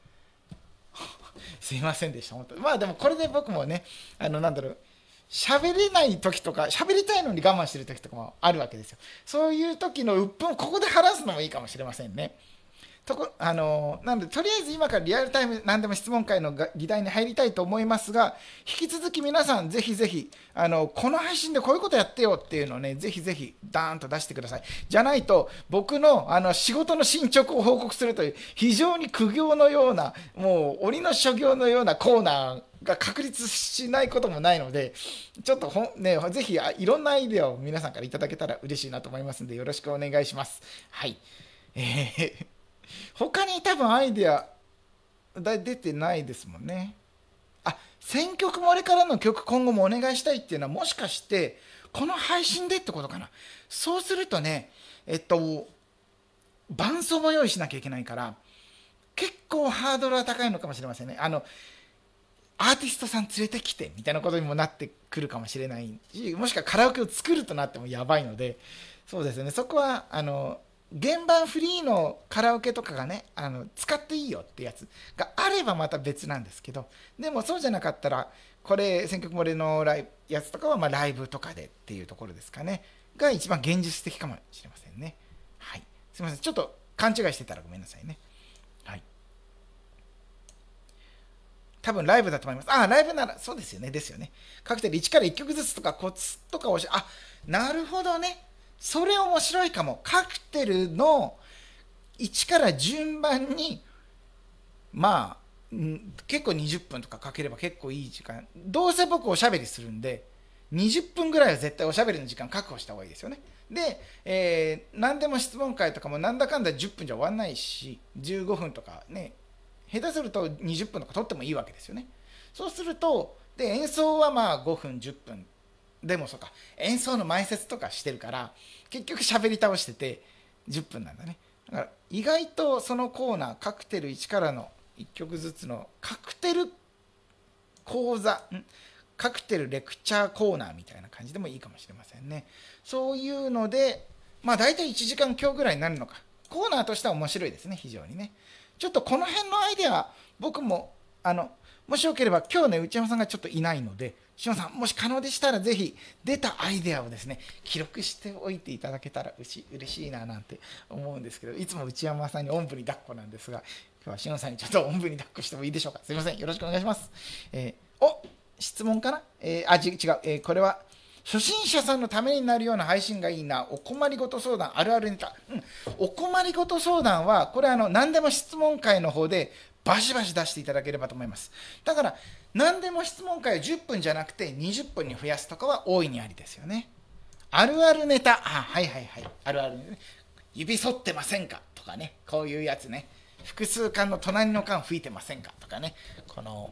すいませんでした本当に。でもこれで僕もね喋れない時とか喋りたいのに我慢してる時とかもあるわけですよ。そういう時の鬱憤をここで晴らすのもいいかもしれませんね。 なので、とりあえず今からリアルタイム何でも質問会の議題に入りたいと思いますが、引き続き皆さん、ぜひぜひ、この配信でこういうことやってよっていうのをね、ぜひぜひ、ダーンと出してください。じゃないと、僕の、仕事の進捗を報告するという、非常に苦行のような、もう、鬼の所業のようなコーナーが確立しないこともないので、ちょっとね、ぜひ、いろんなアイデアを皆さんからいただけたら嬉しいなと思いますので、よろしくお願いします。はい。他に多分アイデア出てないですもんね。選曲漏れからの曲今後もお願いしたいっていうのはもしかしてこの配信でってことかな。そうするとね、伴奏も用意しなきゃいけないから結構ハードルは高いのかもしれませんね。アーティストさん連れてきてみたいなことにもなってくるかもしれないし、もしくはカラオケを作るとなってもやばいので、そうですね、そこは現場フリーのカラオケとかがね、使っていいよってやつがあればまた別なんですけど、でもそうじゃなかったら、これ、選曲漏れのやつとかはまあライブとかでっていうところですかね、が一番現実的かもしれませんね。はい。すみません。ちょっと勘違いしてたらごめんなさいね。はい。多分ライブだと思います。ライブなら、そうですよね。ですよね。カクテル1から1曲ずつとかコツとかなるほどね。それ面白いかも。カクテルの1から順番に、まあ、結構20分とかかければ結構いい時間。どうせ僕おしゃべりするんで、20分ぐらいは絶対おしゃべりの時間確保した方がいいですよね。で、何でも質問会とかもなんだかんだ10分じゃ終わんないし、15分とかね、下手すると20分とか取ってもいいわけですよね。そうすると、で、演奏はまあ5分、10分。でもそうか、演奏の前説とかしてるから、結局喋り倒してて10分なんだね。だから意外とそのコーナー、カクテル1からの1曲ずつのカクテル講座、カクテルレクチャーコーナーみたいな感じでもいいかもしれませんね。そういうので、まあ大体1時間強ぐらいになるのか。コーナーとしては面白いですね、非常にね。ちょっとこの辺のアイデア、僕も、もしよければ今日ね、内山さんがちょっといないので、しのさん、もし可能でしたらぜひ出たアイデアをですね、記録しておいていただけたら嬉しいななんて思うんですけど、いつも内山さんにおんぶに抱っこなんですが、今日はしのさんにちょっとおんぶに抱っこしてもいいでしょうか。すいません、よろしくお願いします。質問かな、違う、これは、初心者さんのためになるような配信がいいな。お困りごと相談、あるあるネタ。お困りごと相談は、これ何でも質問会の方でバシバシ出していただければと思います。だから、何でも質問会を10分じゃなくて20分に増やすとかは大いにありですよね。あるあるネタ。はいはいはい。あるあるね。指反ってませんかとかね。こういうやつね。複数缶の隣の缶吹いてませんかとかね。この、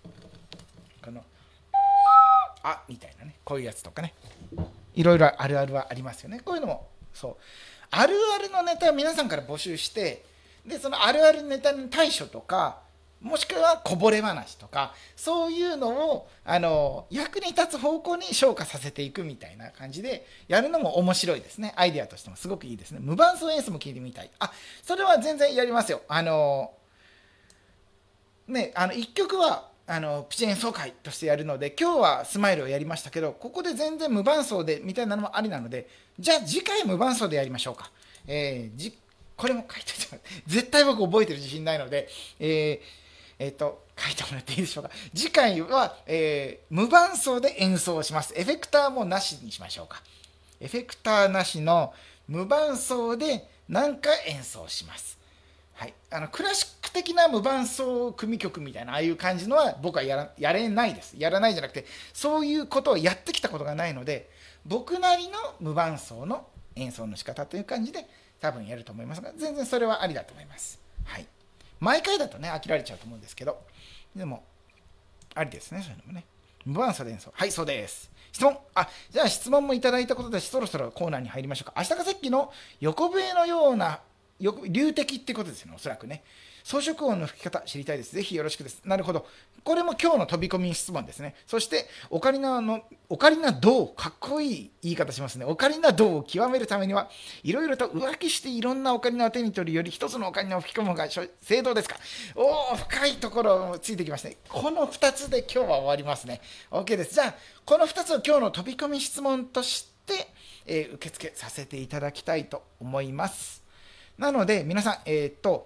みたいなね。こういうやつとかね。いろいろあるあるはありますよね。こういうのも、そう。あるあるのネタは皆さんから募集して、で、そのあるあるネタに対処とか、もしくはこぼれ話とか、そういうのを役に立つ方向に昇華させていくみたいな感じでやるのも面白いですね。アイデアとしてもすごくいいですね。無伴奏演奏も聞いてみたい。それは全然やりますよ。1曲はプチ演奏会としてやるので、今日はスマイルをやりましたけど、ここで全然無伴奏でみたいなのもありなので、じゃあ次回無伴奏でやりましょうか。これも書いておいて、絶対僕覚えてる自信ないので、書いてもらっていいでしょうか。次回は、無伴奏で演奏します。エフェクターもなしにしましょうか。エフェクターなしの無伴奏で何か演奏します。はい、クラシック的な無伴奏組曲みたいなああいう感じのは僕はやれないです。やらないじゃなくて、そういうことをやってきたことがないので、僕なりの無伴奏の演奏の仕方という感じで多分やると思いますが、全然それはありだと思います。はい。毎回だとね、飽きられちゃうと思うんですけど、でも、ありですね、そういうのもね。無伴奏で演奏。はい、そうです。質問。じゃあ質問もいただいたことで、そろそろコーナーに入りましょうか。明日が関の横笛のような、流的ってことですよね、おそらくね。装飾音の吹き方知りたいです。ぜひよろしくです。なるほど。これも今日の飛び込み質問ですね。そして、オカリナ銅、かっこいい言い方しますね。オカリナ銅を極めるためには、いろいろと浮気していろんなオカリナを手に取るより、一つのオカリナを吹き込む方が正道ですか。深いところついてきましたね。この2つで今日は終わりますね。OK です。じゃあ、この2つを今日の飛び込み質問として、受付させていただきたいと思います。なので、皆さん、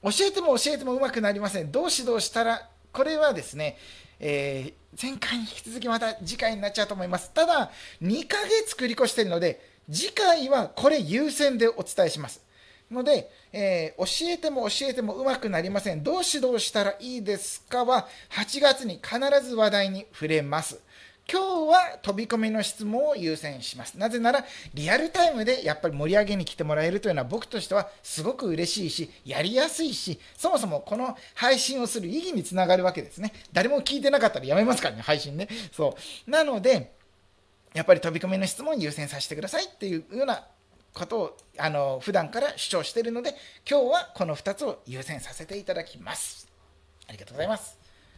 教えても教えてもうまくなりません。どう指導したら、これはですね、前回に引き続きまた次回になっちゃうと思います。ただ、2ヶ月繰り越しているので、次回はこれ優先でお伝えします。ので、教えても教えてもうまくなりません。どう指導したらいいですかは、8月に必ず話題に触れます。今日は飛び込みの質問を優先します。なぜなら、リアルタイムでやっぱり盛り上げに来てもらえるというのは僕としてはすごく嬉しいし、やりやすいし、そもそもこの配信をする意義につながるわけですね。誰も聞いてなかったらやめますからね、配信ね。そう。なので、やっぱり飛び込みの質問を優先させてくださいっていうようなことを普段から主張しているので、今日はこの2つを優先させていただきます。ありがとうございます。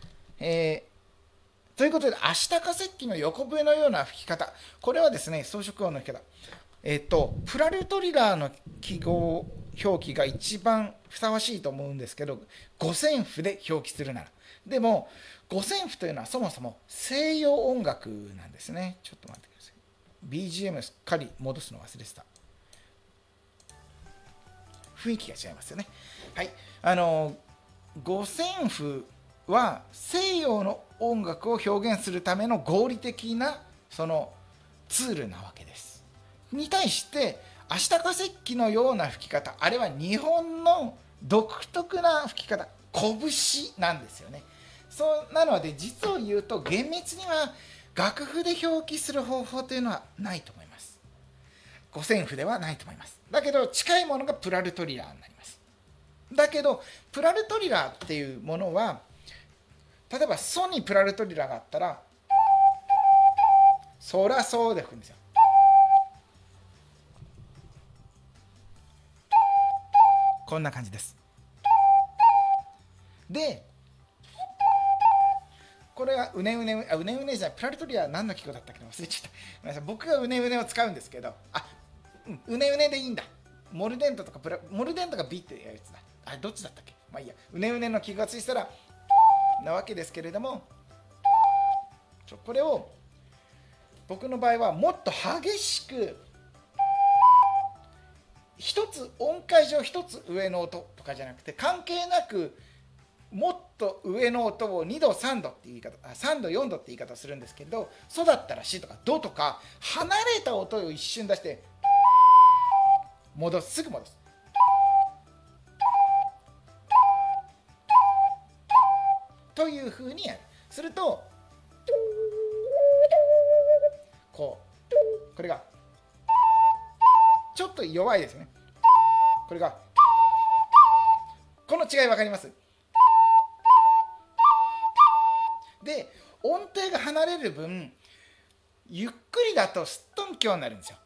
ということで、アシタカ石器の横笛のような吹き方。これはですね、装飾音の吹き方。プラルトリラーの記号表記が一番ふさわしいと思うんですけど、五線譜で表記するなら。でも、五線譜というのはそもそも西洋音楽なんですね。ちょっと待ってください。BGM すっかり戻すの忘れてた。雰囲気が違いますよね。はい。五線譜は西洋の音楽を表現するための合理的なそのツールなわけです。に対してアシタカ石器のような吹き方、あれは日本の独特な吹き方、拳なんですよね。そうなので実を言うと厳密には楽譜で表記する方法というのはないと思います。五線譜ではないと思います。だけど近いものがプラルトリラーになります。だけどプラルトリラーっていうものは例えばソにプラルトリラーがあったらソラソで吹くんですよ。こんな感じです。でこれはうねうねうねうねじゃない、プラルトリラーは何の記号だったっけ忘れちゃった。ごめんなさい、僕がうねうねを使うんですけど、うねうねでいいんだ。モルデントとかモルデントがビってやるやつだ。どっちだったっけ。まあいいや、うねうねの記号がついたらなわけですけれども、これを僕の場合はもっと激しく一つ音階上一つ上の音とかじゃなくて関係なくもっと上の音を2度3度っていう言い方、3度4度って言い方をするんですけど、ソだったらシとかドとか離れた音を一瞬出して戻す、すぐ戻すというふうにやる。するとこれがちょっと弱いですね。これがこの違い分かります？で音程が離れる分ゆっくりだとすっとんきょうになるんですよ。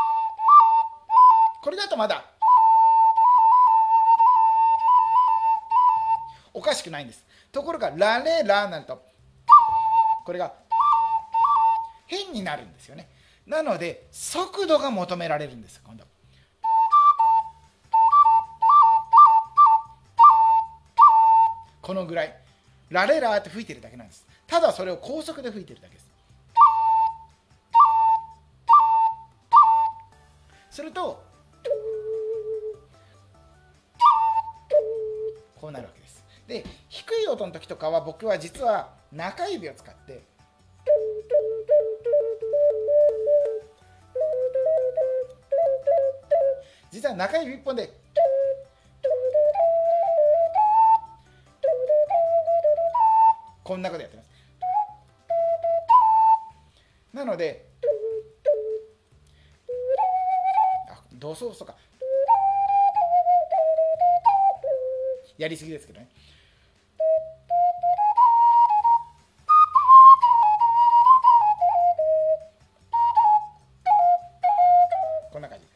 これだとまだおかしくないんです。ところがラレラになるとこれが変になるんですよね。なので速度が求められるんです。今度このぐらいラレラって吹いてるだけなんです。ただそれを高速で吹いてるだけです。するとこうなるわけです。で低い音の時とかは僕は実は中指を使って実は中指一本でこんなことやってます。なので同窓とかやりすぎですけどね。こんな感じ。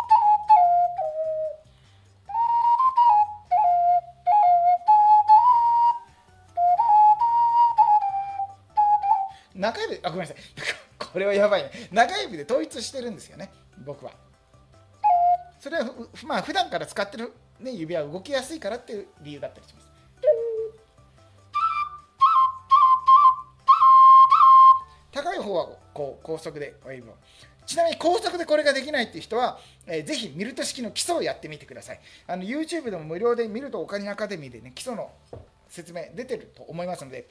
中指ごめんなさいこれはやばいね。中指で統一してるんですよね、僕は。それはまあ普段から使ってる、ね、指は動きやすいからっていう理由だったりします。高い方はこう高速で親指を。ちなみに高速でこれができないっていう人は、ぜひミルト式の基礎をやってみてください。YouTube でも無料でミルトオカリナアカデミーでね、基礎の説明出てると思いますので、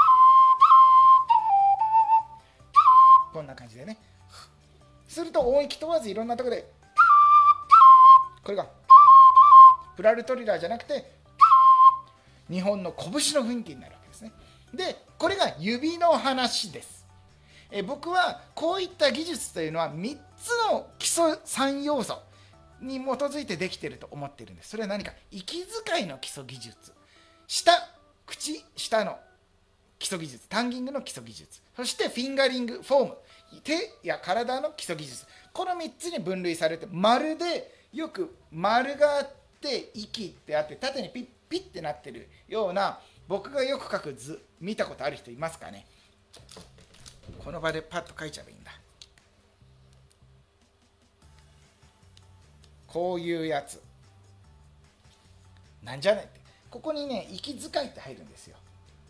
こんな感じでね。すると音域問わずいろんなところで、これがプラルトリラーじゃなくて、日本の拳の雰囲気になるわけですね。で、これが指の話です。僕はこういった技術というのは3つの基礎3要素に基づいてできていると思っているんです。それは何か、息遣いの基礎技術、口下の基礎技術、タンギングの基礎技術、そしてフィンガリングフォーム、手や体の基礎技術、この3つに分類されて、まるでよく丸があって息ってあって縦にピッピッってなってるような、僕がよく書く図見たことある人いますかね。この場でパッと書いちゃえばいいんだ。こういうやつなんじゃねって、ここにね息遣いって入るんですよ。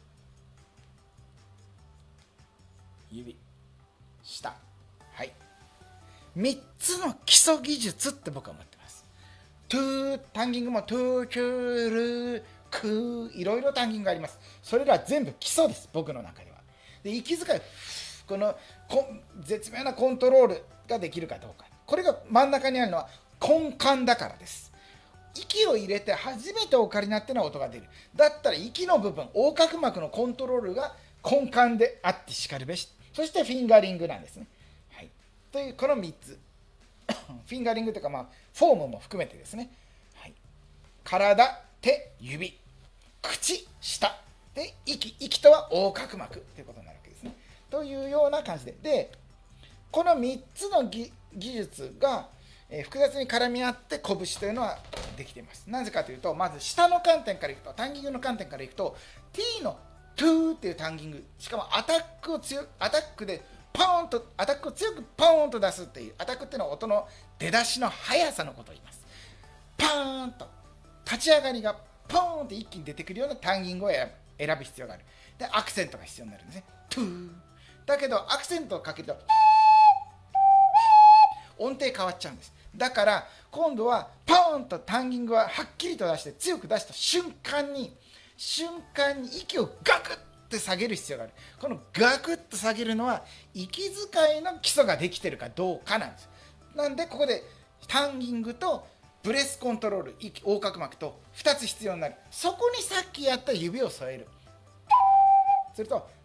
指下、はい、3つの基礎技術って僕は思ってます。トゥー、タンギングもトゥーチュールークー、いろいろタンギングがあります。それら全部基礎です、僕の中では。で、息遣い、この絶妙なコントロールができるかどうか、これが真ん中にあるのは根幹だからです。息を入れて初めてオカリナってのは音が出る。だったら息の部分、横隔膜のコントロールが根幹であってしかるべし。そしてフィンガリングなんですね。はい、というこの3つフィンガリングというか、フォームも含めてですね、はい、体、手、指、口、舌で、息とは横隔膜ということになるわけですね。というような感じで、この3つの技術が、複雑に絡み合って拳というのはできています。なぜかというと、まず下の観点からいくと、タンギングの観点からいくと、T のトゥーっていうタンギング、しかもアタックでアタックを強くポーンと出すっていう、アタックっていうのは音の出だしの速さのことを言います。パーンと立ち上がりがポーンって一気に出てくるようなタンギングを選ぶ必要がある。で、アクセントが必要になるんですね。トゥーだけどアクセントをかけると音程変わっちゃうんです。だから今度はポーンとタンギングははっきりと出して、強く出した瞬間に息をガクッて下げる必要がある。このガクッと下げるのは息遣いの基礎ができてるかどうかなんです。なんでここでタンギングとブレスコントロール、横隔膜と2つ必要になる。そこにさっきやった指を添える。すると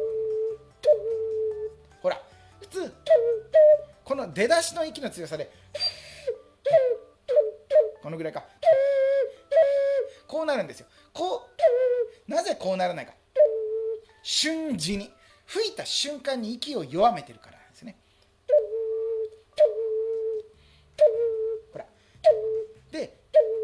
ほら、普通この出だしの息の強さでこのぐらいか、こうなるんですよ。なぜこうならないか、瞬時に吹いた瞬間に息を弱めてるからなんですね。ほらで、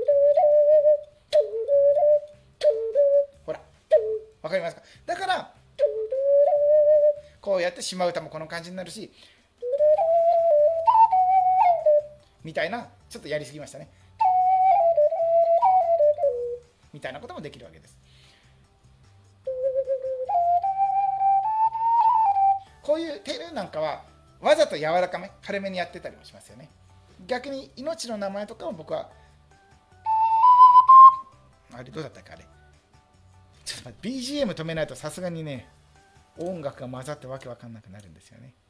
ほらわかりますか。だからこうやって島唄もこの感じになるし、みたいな、ちょっとやりすぎましたね、みたいなこともできるわけです。こういうテルなんかはわざと柔らかめ軽めにやってたりもしますよね。逆に命の名前とかも僕はあれどうだったか、あれちょっと待って、 BGM 止めないとさすがにね音楽が混ざってわけわかんなくなるんですよね。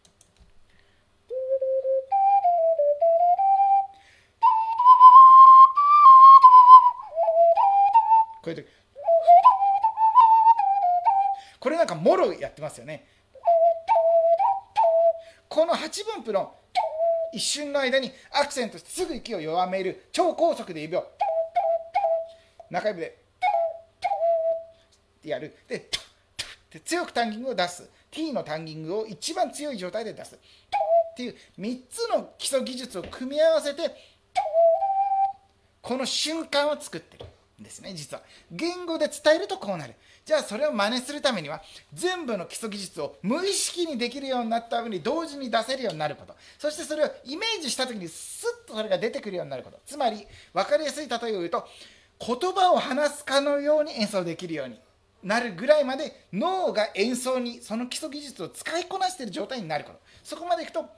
こういう時これなんかもろやってますよね。この8分符の一瞬の間にアクセントしてすぐ息を弱める超高速で指を中指でやる。で強くタンギングを出す。 T のタンギングを一番強い状態で出すっていう3つの基礎技術を組み合わせてこの瞬間を作ってるんですね。実は言語で伝えるとこうなる。じゃあそれを真似するためには全部の基礎技術を無意識にできるようになった上に同時に出せるようになること、そしてそれをイメージした時にスッとそれが出てくるようになること。つまり分かりやすい例えを言うと、言葉を話すかのように演奏できるようになるぐらいまで脳が演奏にその基礎技術を使いこなしている状態になること、そこまでいくと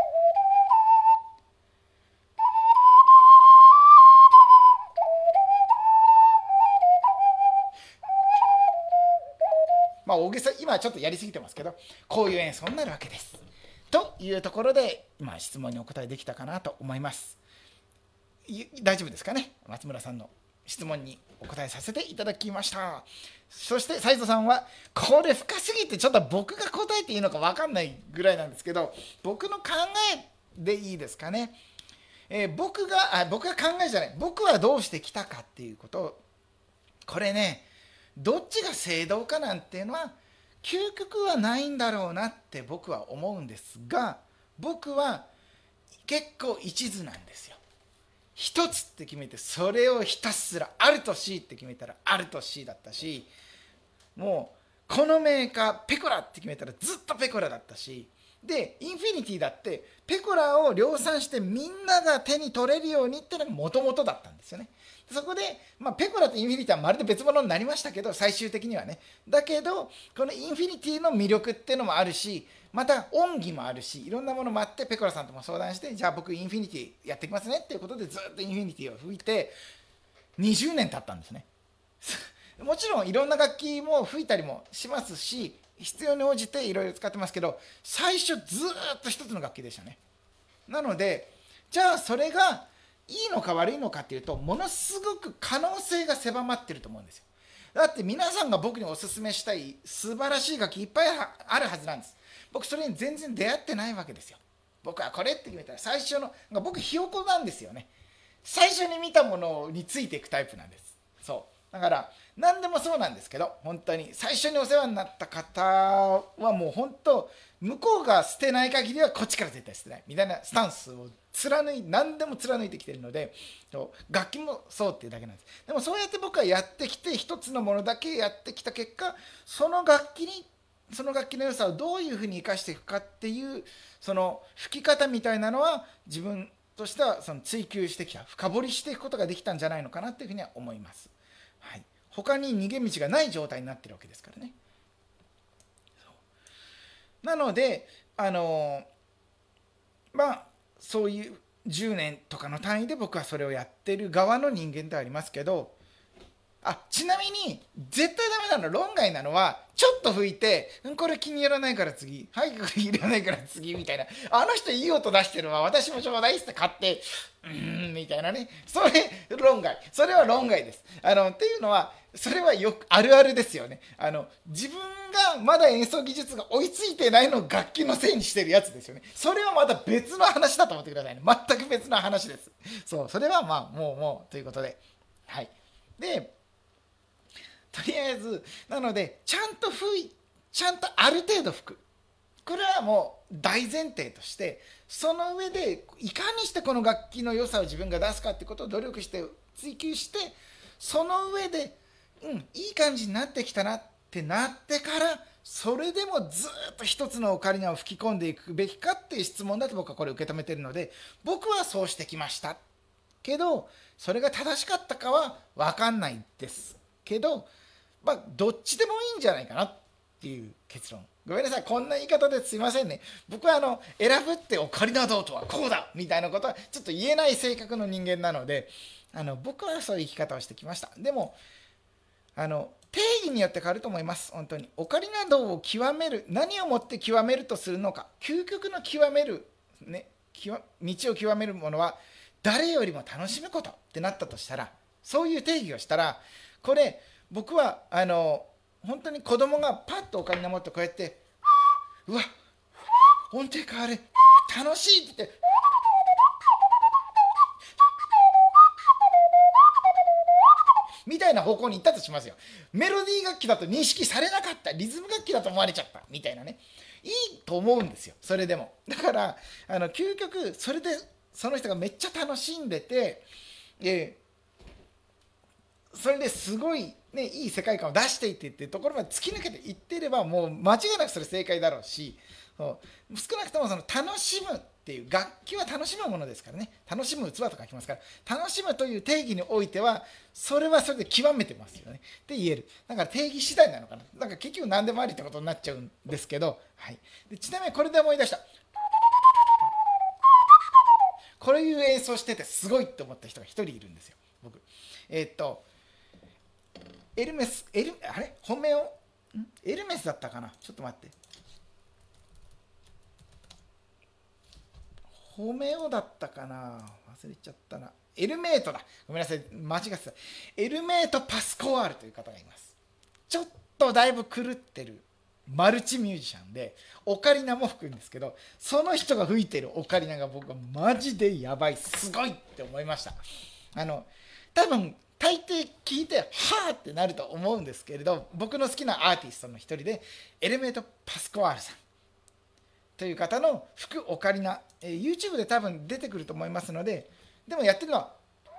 大げさ、今ちょっとやりすぎてますけど、こういう演奏になるわけです。というところで、質問にお答えできたかなと思います。大丈夫ですかね。松村さんの質問にお答えさせていただきました。そして斉藤さんは、これ深すぎてちょっと僕が答えていいのか分かんないぐらいなんですけど、僕の考えでいいですかね。僕が考えじゃない、僕はどうしてきたかっていうことを、これね、どっちが正道かなんていうのは究極はないんだろうなって僕は思うんですが、僕は結構一途なんですよ。一つって決めてそれをひたすらあると C って決めたらあると C だったし、もうこのメーカーペコラって決めたらずっとペコラだったし、でインフィニティだってペコラを量産してみんなが手に取れるようにっていうのがもともとだったんですよね。そこで、ペコラとインフィニティはまるで別物になりましたけど、最終的にはね。だけどこのインフィニティの魅力っていうのもあるし、また恩義もあるし、いろんなものもあって、ペコラさんとも相談して、じゃあ僕インフィニティやっていきますねっていうことでずっとインフィニティを吹いて20年経ったんですね。もちろんいろんな楽器も吹いたりもしますし、必要に応じていろいろ使ってますけど、最初ずっと一つの楽器でしたね。なので、じゃあそれがいいのか悪いのかっていうと、ものすごく可能性が狭まってると思うんですよ。だって皆さんが僕におすすめしたい素晴らしい楽器いっぱいあるはずなんです。僕それに全然出会ってないわけですよ。僕はこれって決めたら最初の、僕ひよこなんですよね。最初に見たものについていくタイプなんです。そうだから何でもそうなんですけど、本当に最初にお世話になった方はもう本当、向こうが捨てない限りはこっちから絶対捨てないみたいなスタンスを何でも貫いてきてるので、楽器もそうっていうだけなんです。でもそうやって僕はやってきて、一つのものだけやってきた結果、その楽器の良さをどういうふうに生かしていくかっていう、その吹き方みたいなのは自分としてはその追求してきた、深掘りしていくことができたんじゃないのかなというふうには思います。はい、他に逃げ道がない状態になってるわけですからね。なのでそういう10年とかの単位で僕はそれをやってる側の人間ではありますけど、ちなみに絶対ダメなの、論外なのは、ちょっと吹いて、これ気に入らないから次、はい、これ気に入らないから次みたいな、あの人いい音出してるわ、私もちょうだいって買って、みたいなね、それは論外です。っていうのは、それはよくあるあるですよね。自分がまだ演奏技術が追いついてないのを楽器のせいにしてるやつですよね。それはまた別の話だと思ってくださいね。全く別の話です。そう、それはもうということで、はい。で、とりあえずなので、ちゃんとある程度吹く、これはもう大前提として、その上でいかにしてこの楽器の良さを自分が出すかってことを努力して追求して、その上でいい感じになってきたなってなってから、それでもずっと一つのオカリナを吹き込んでいくべきかっていう質問だと僕はこれ受け止めてるので、僕はそうしてきましたけど、それが正しかったかは分かんないですけど、どっちでもいいんじゃないかなっていう結論。ごめんなさい、こんな言い方ですいませんね。僕は選ぶってオカリナ道とはこうだみたいなことはちょっと言えない性格の人間なので、僕はそういう生き方をしてきました。でも定義によって変わると思います。本当にオカリナ道を極める、何をもって極めるとするのか、究極の極める、道を極めるものは誰よりも楽しむことってなったとしたら、そういう定義をしたら、これ僕は本当に子供がパッとオカリナ持ってこうやって、うわ音程変わる、楽しいって言って、みたいな方向に行ったとしますよ。メロディー楽器だと認識されなかった、リズム楽器だと思われちゃったみたいなね、いいと思うんですよ、それでも。だから究極それでその人がめっちゃ楽しんでて、それですごい、いい世界観を出していってっていうところまで突き抜けていってれば、もう間違いなくそれ正解だろうし、少なくともその楽しむっっていう、楽器は楽しむものですからね、楽しむ器と書きますから、楽しむという定義においてはそれはそれで極めてますよねって言える。だから定義次第なのかな。だから結局何でもありってことになっちゃうんですけど、はい、でちなみにこれで思い出した。こういう演奏しててすごいって思った人が一人いるんですよ、僕。エルメス、あれ本命をエルメスだったかな、ちょっと待って、ホメオだったかな、忘れちゃったな。エルメートだ、ごめんなさい、間違ってた。エルメート・パスコワールという方がいます。ちょっとだいぶ狂ってるマルチミュージシャンで、オカリナも吹くんですけど、その人が吹いてるオカリナが僕はマジでやばい、すごいって思いました。多分大抵聞いてはーってなると思うんですけれど、僕の好きなアーティストの一人でエルメート・パスコワールさんという方の吹くオカリナ、YouTube で多分出てくると思いますので、でもやってるのは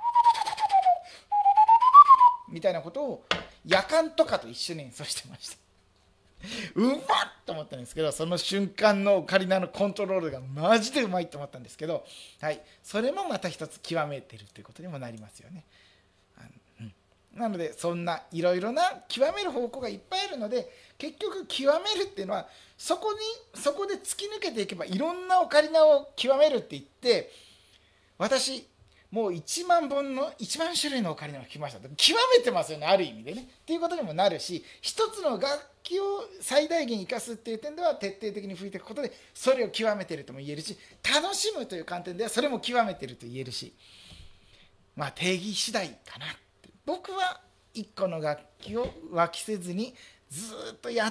みたいなことを夜間とかと一緒に演奏してました。うまっと思ったんですけど、その瞬間のオカリナのコントロールがマジでうまいと思ったんですけど、はい、それもまた一つ極めてるということにもなりますよね。なのでそんないろいろな極める方向がいっぱいあるので、結局極めるっていうのはそこで突き抜けていけばいろんなオカリナを極めるって言って、私もう1万種類のオカリナを弾きました。極めてますよね、ある意味でねっていうことにもなるし、一つの楽器を最大限生かすっていう点では徹底的に吹いていくことでそれを極めてるとも言えるし、楽しむという観点ではそれも極めてると言えるし、まあ定義次第かな。僕は一個の楽器を浮気せずにずっとやって、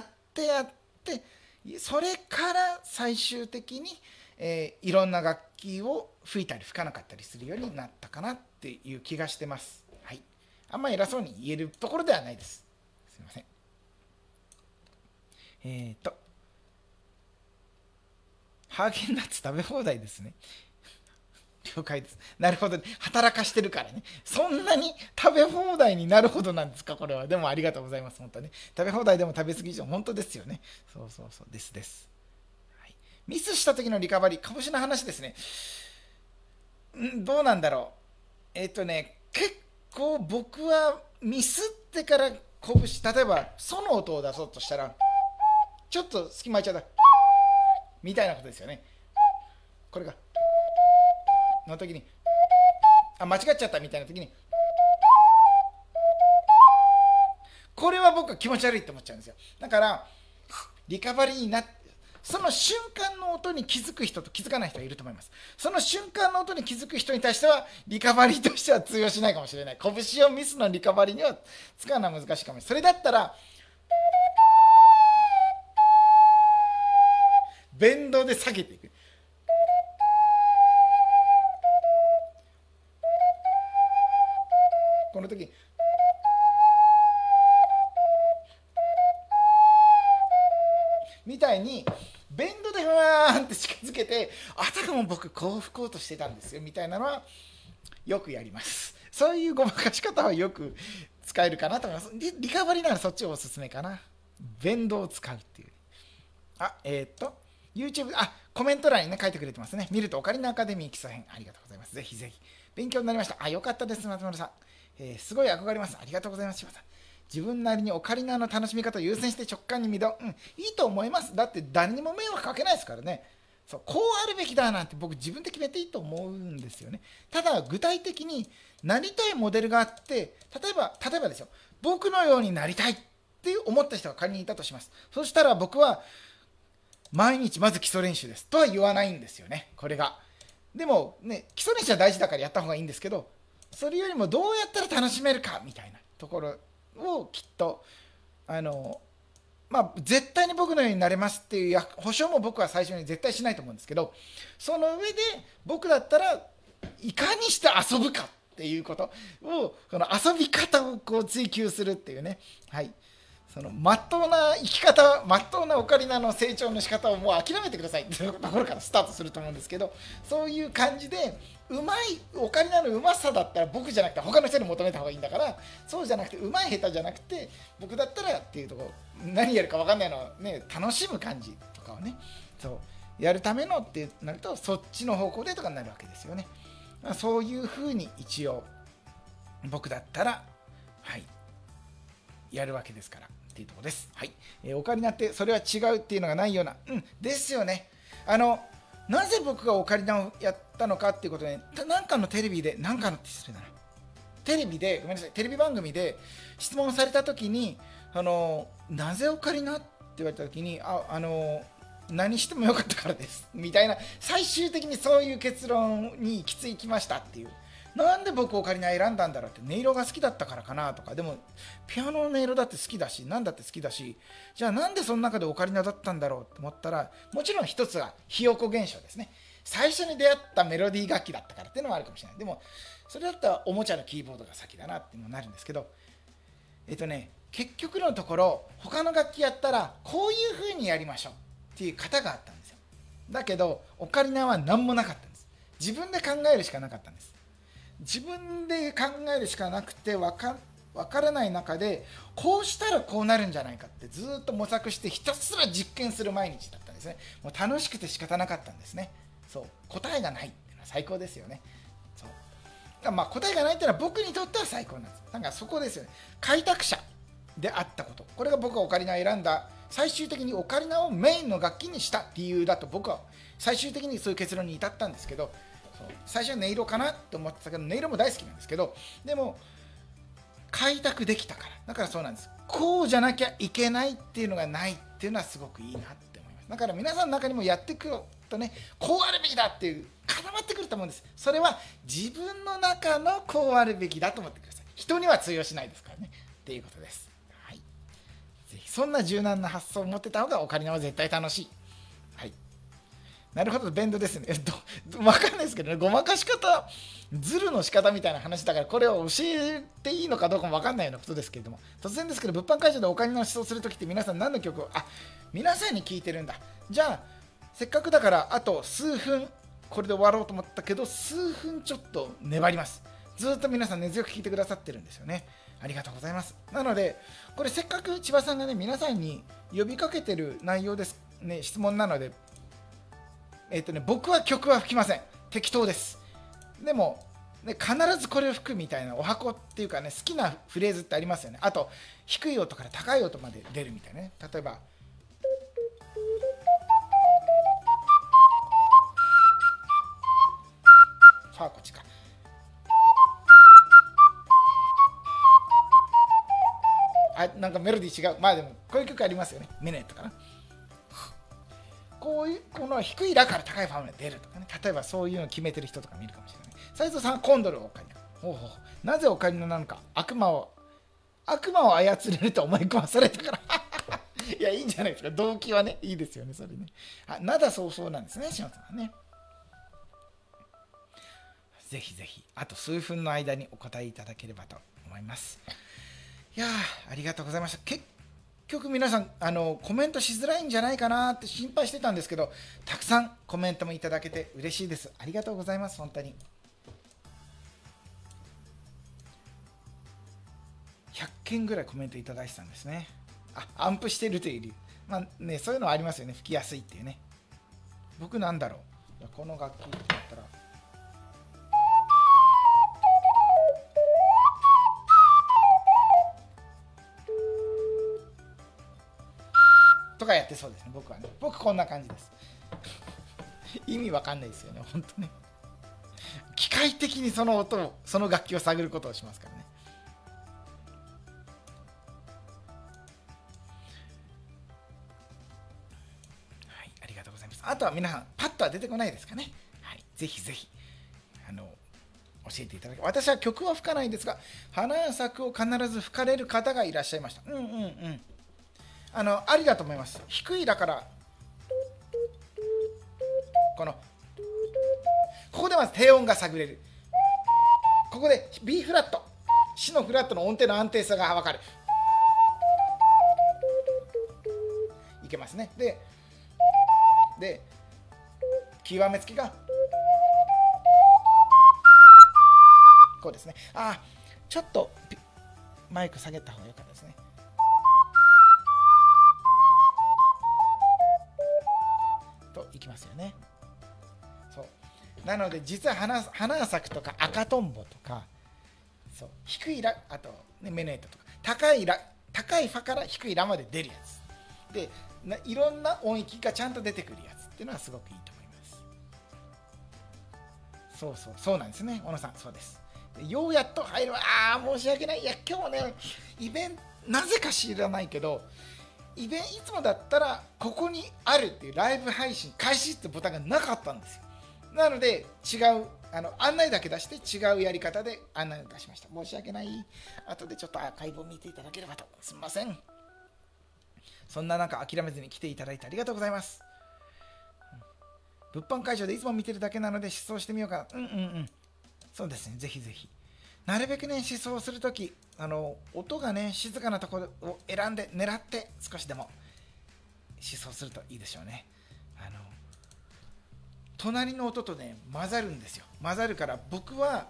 それから最終的に、いろんな楽器を吹いたり吹かなかったりするようになったかなっていう気がしてます。はい、あんまり偉そうに言えるところではないです。すいません。ハーゲンダッツ食べ放題ですね。了解です。なるほど、ね、働かしてるからね。そんなに食べ放題になるほどなんですか、これは。でもありがとうございます。本当ね。食べ放題でも食べ過ぎじゃ本当ですよね。そうです。はい、ミスした時のリカバリー、拳の話ですね。どうなんだろう。結構僕はミスってから拳、例えばソの音を出そうとしたら、ちょっと隙間空いちゃったみたいなことですよね。これがの時に間違っちゃったみたいな時に、これは僕は気持ち悪いって思っちゃうんですよ。だからリカバリーになって、その瞬間の音に気づく人と気づかない人がいると思います。その瞬間の音に気づく人に対してはリカバリーとしては通用しないかもしれない。拳をミスのリカバリーには使うのは難しいかもしれない。それだったらベンドで下げていく。この時みたいにベンドでふわーんって近づけて、あたかも僕こう吹こうとしてたんですよみたいなのはよくやります。そういうごまかし方はよく使えるかなと思います。リカバリーならそっちをおすすめかな。ベンドを使うっていう。YouTube、コメント欄にね書いてくれてますね。見るとオカリナアカデミー基礎編、ありがとうございます。ぜひぜひ勉強になりました。よかったです、松丸さん。すごい憧れます。ありがとうございます、柴さん。自分なりにオカリナの楽しみ方を優先して直感に見ど、いいと思います。だって誰にも迷惑かけないですからね。そうこうあるべきだなんて僕自分で決めていいと思うんですよね。ただ具体的になりたいモデルがあって、例えばですよ、僕のようになりたいって思った人が仮にいたとします。そしたら僕は毎日まず基礎練習ですとは言わないんですよね、これが。でもね、基礎練習は大事だからやった方がいいんですけど、それよりもどうやったら楽しめるかみたいなところをきっと絶対に僕のようになれますっていう保証も僕は最初に絶対しないと思うんですけど、その上で僕だったらいかにして遊ぶかっていうことを、この遊び方をこう追求するっていうね、はい、そのまっとうな生き方、まっとうなオカリナの成長の仕方をもう諦めてくださいっていうところからスタートすると思うんですけど、そういう感じでうまいオカリナのうまさだったら僕じゃなくて他の人に求めた方がいいんだから、そうじゃなくてうまい下手じゃなくて僕だったらっていうところ、何やるか分かんないのをね、楽しむ感じとかをね、そうやるためのってなるとそっちの方向でとかになるわけですよね。そういうふうに一応僕だったらはいやるわけですからっていうところです。はい、オカリナってそれは違うっていうのがないような、ですよね。なぜ僕がオカリナをやったのかっていうことで、なんかのテレビで、なんかのって失礼だな。テレビで、ごめんなさい、テレビ番組で質問されたときに、なぜオカリナって言われたときに、何してもよかったからですみたいな、最終的にそういう結論に行き着きましたっていう。なんで僕オカリナ選んだんだろうって、音色が好きだったからかなとか、でもピアノの音色だって好きだし、なんだって好きだし、じゃあなんでその中でオカリナだったんだろうって思ったら、もちろん一つはひよこ現象ですね。最初に出会ったメロディー楽器だったからっていうのもあるかもしれない。でもそれだったらおもちゃのキーボードが先だなっていうのになるんですけど、結局のところ他の楽器やったらこういう風にやりましょうっていう型があったんですよ。だけどオカリナは何もなかったんです。自分で考えるしかなかったんです。自分で考えるしかなくて分からない中で、こうしたらこうなるんじゃないかってずっと模索してひたすら実験する毎日だったんですね。もう楽しくて仕方なかったんですね。そう、答えがないっていうのは最高ですよね。そう、答えがないっていうのは僕にとっては最高なんです。だからそこですよね。開拓者であったこと、これが僕がオカリナを選んだ、最終的にオカリナをメインの楽器にした理由だと僕は最終的にそういう結論に至ったんですけど、最初は音色かなと思ってたけど、音色も大好きなんですけど、でも開拓できたから、だからそうなんです。こうじゃなきゃいけないっていうのがないっていうのはすごくいいなって思います。だから皆さんの中にもやってくるとね、こうあるべきだっていう固まってくると思うんです。それは自分の中のこうあるべきだと思ってください。人には通用しないですからねっていうことです。はい、ぜひそんな柔軟な発想を持ってた方がオカリナは絶対楽しい。はい、なるほど、弁当ですね。分かんないですけどね、ごまかし方、ズルの仕方みたいな話だから、これを教えていいのかどうかも分かんないようなことですけれども、突然ですけど、物販会場でお金の思想するときって皆さん何の曲を、皆さんに聞いてるんだ。じゃあ、せっかくだから、あと数分、これで終わろうと思ったけど、数分ちょっと粘ります。ずっと皆さん根強く聞いてくださってるんですよね。ありがとうございます。なので、これせっかく千葉さんがね、皆さんに呼びかけてる内容ですね、質問なので、僕は曲は吹きません。適当です。でも、ね、必ずこれを吹くみたいなお箱っていうかね、好きなフレーズってありますよね。あと、低い音から高い音まで出るみたいなね。例えば、こっちか。なんかメロディー違う。でも、こういう曲ありますよね。ミネットかな。この低いラから高いファームが出るとかね、例えばそういうのを決めてる人とか見るかもしれない。斉藤さんはコンドルをオカリナ。なぜオカリナなのか。悪魔を操れると思い込まされたからいや、いいんじゃないですか。動機はね、いいですよね、それね。灘そうそうなんですね、島さんはね。ぜひぜひ、あと数分の間にお答えいただければと思います。いやありがとうございました。結局皆さんコメントしづらいんじゃないかなって心配してたんですけど、たくさんコメントもいただけて嬉しいです。ありがとうございます。本当に100件ぐらいコメントいただいてたんですね。アンプしてるという理由、そういうのはありますよね。吹きやすいっていうね。僕なんだろう、この楽器だったらとかやってそうですね。僕はね、僕こんな感じです意味わかんないですよね、本当ね。機械的にその音を、その楽器を探ることをしますからね。はい、ありがとうございます。あとは皆さんパッとは出てこないですかね。はい、ぜひぜひ教えていただけ。私は曲は吹かないんですが、花や作を必ず吹かれる方がいらっしゃいました。ありだと思います。低いだからここでまず低音が探れる。ここで B フラット、C のフラットの音程の安定さが分かる。いけますね。で極めつきがこうですね。ちょっとマイク下げた方が良かったですね。といききますよね。そうなので実は花咲くとか赤とんぼとか、そう低いラ、あと、ね、メネートとか高いファから低いラまで出るやつで、いろんな音域がちゃんと出てくるやつっていうのはすごくいいと思います。そうなんですね、小野さん。そうです。ようやっと入る。申し訳ない。いや今日ね、イベントなぜか知らないけど、いつもだったらここにあるっていうライブ配信開始ってボタンがなかったんですよ。なので違う案内だけ出して違うやり方で案内を出しました。申し訳ない。後でちょっとアーカイブを見ていただければと。すみません。そんな中諦めずに来ていただいてありがとうございます。物販会場でいつも見てるだけなので失踪してみようかな。そうですね、ぜひぜひ。なるべくね、思想するとき、音がね、静かなところを選んで、狙って少しでも思想するといいでしょうね。隣の音とね、混ざるんですよ。混ざるから、僕は、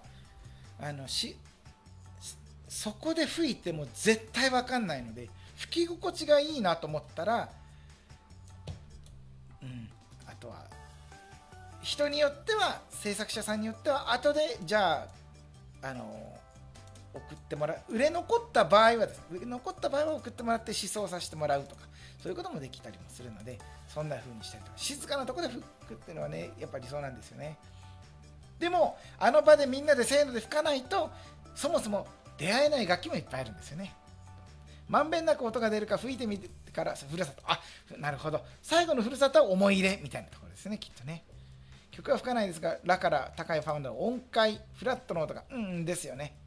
そこで吹いても絶対わかんないので、吹き心地がいいなと思ったら、あとは、人によっては、制作者さんによっては、後で、じゃあ、送ってもらう。売れ残った場合は送ってもらって思想させてもらうとか、そういうこともできたりもするので、そんな風にしたりとか、静かなところで吹くっていうのはね、やっぱり理想なんですよね。でも、あの場でみんなでせーので吹かないと、そもそも出会えない楽器もいっぱいあるんですよね。まんべんなく音が出るか吹いてみてからふるさと。なるほど。最後のふるさとは思い入れみたいなところですね、きっとね。曲は吹かないですが、ラから高いファウンドの音階、フラットの音が、ですよね。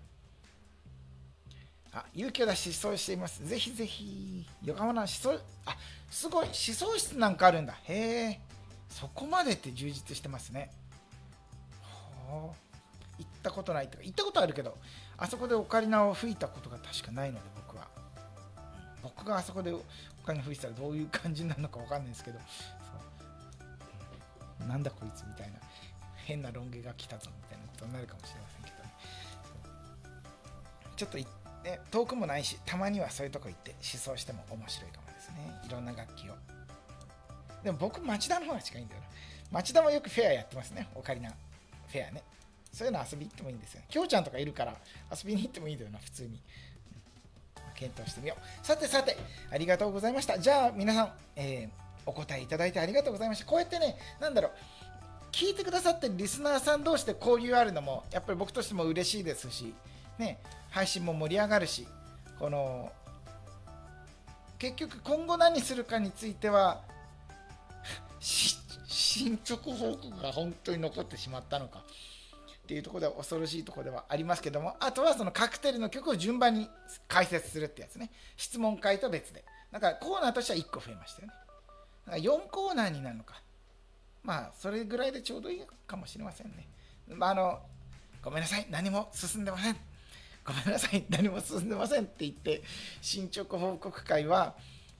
勇気を出して思想しています。ぜひぜひ。横浜の思想、すごい、思想室なんかあるんだ。へえ、そこまでって充実してますね。行ったことないとか、行ったことあるけど、あそこでオカリナを吹いたことが確かないので、僕があそこでオカリナ吹いてたらどういう感じになるのか分かんないですけど、なんだこいつみたいな、変なロン毛が来たぞみたいなことになるかもしれませんけどね。ちょっと遠くもないし、たまにはそういうとこ行って思想しても面白いかもですね。いろんな楽器を。でも僕、町田の方が近いんだよな。町田もよくフェアやってますね。オカリナフェアね。そういうの遊び行ってもいいんですよ。きょうちゃんとかいるから遊びに行ってもいいんだよな、普通に。検討してみよう。さて、ありがとうございました。じゃあ、皆さん、お答えいただいてありがとうございました。こうやってね、聞いてくださってるリスナーさん同士で交流あるのも、やっぱり僕としても嬉しいですし、ね、配信も盛り上がるし、結局今後何するかについては進捗報告が本当に残ってしまったのかっていうところでは恐ろしいところではありますけども、あとはそのカクテルの曲を順番に解説するってやつね。質問会と別でコーナーとしては1個増えましたよね。4コーナーになるのか、それぐらいでちょうどいいかもしれませんね。ごめんなさい、何も進んでません。ごめんなさい、何も進んでませんって言って、進捗報告会は、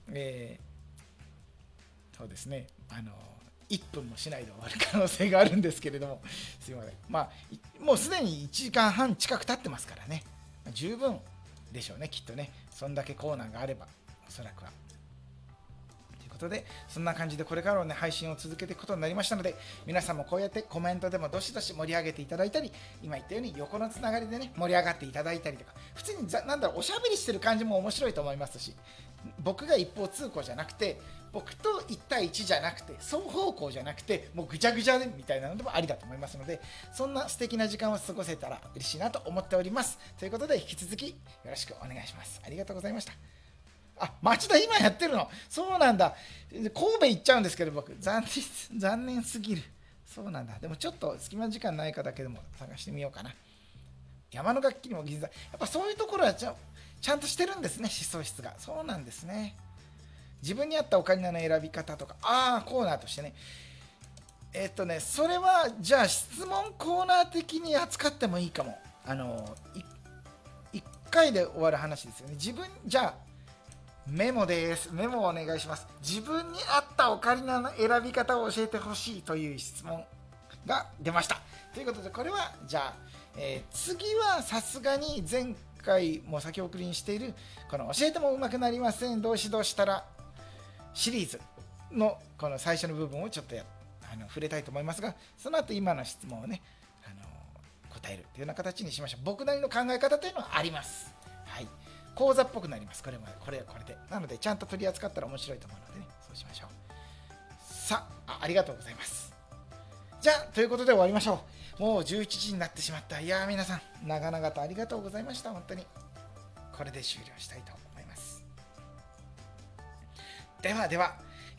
そうですね、1分もしないで終わる可能性があるんですけれども、すいません。もうすでに1時間半近く経ってますからね、十分でしょうね、きっとね、そんだけコーナーがあれば、おそらくは。ということで、そんな感じでこれからもね、配信を続けていくことになりましたので、皆さんもこうやってコメントでもどしどし盛り上げていただいたり、今言ったように横のつながりでね、盛り上がっていただいたりとか、普通におしゃべりしてる感じも面白いと思いますし、僕が一方通行じゃなくて、僕と1対1じゃなくて、双方向じゃなくて、もうぐちゃぐちゃでみたいなのでもありだと思いますので、そんな素敵な時間を過ごせたら嬉しいなと思っております。ということで、引き続きよろしくお願いします。ありがとうございました。町田今やってるの。そうなんだ。神戸行っちゃうんですけど、僕。残念すぎる。そうなんだ。でもちょっと隙間時間ないかだけでも探してみようかな。山の楽器にも銀座。やっぱそういうところはちゃんとしてるんですね、思想室が。そうなんですね。自分に合ったオカリナの選び方とか。コーナーとしてね。それは、じゃあ質問コーナー的に扱ってもいいかも。1回で終わる話ですよね。じゃあ、メモです。メモをお願いします。自分に合ったオカリナの選び方を教えてほしいという質問が出ました。ということで、これは、じゃあ、次はさすがに前回も先送りにしている、この教えてもうまくなりません、どうしどうしたらシリーズのこの最初の部分をちょっと触れたいと思いますが、その後今の質問をね答えるというような形にしましょう。僕なりの考え方というのはあります。はい、講座っぽくなります。これでなのでちゃんと取り扱ったら面白いと思うのでね、そうしましょう。さあ、ありがとうございます。じゃあということで終わりましょう。もう11時になってしまった。いやー、皆さん長々とありがとうございました。本当にこれで終了したいと思います。では、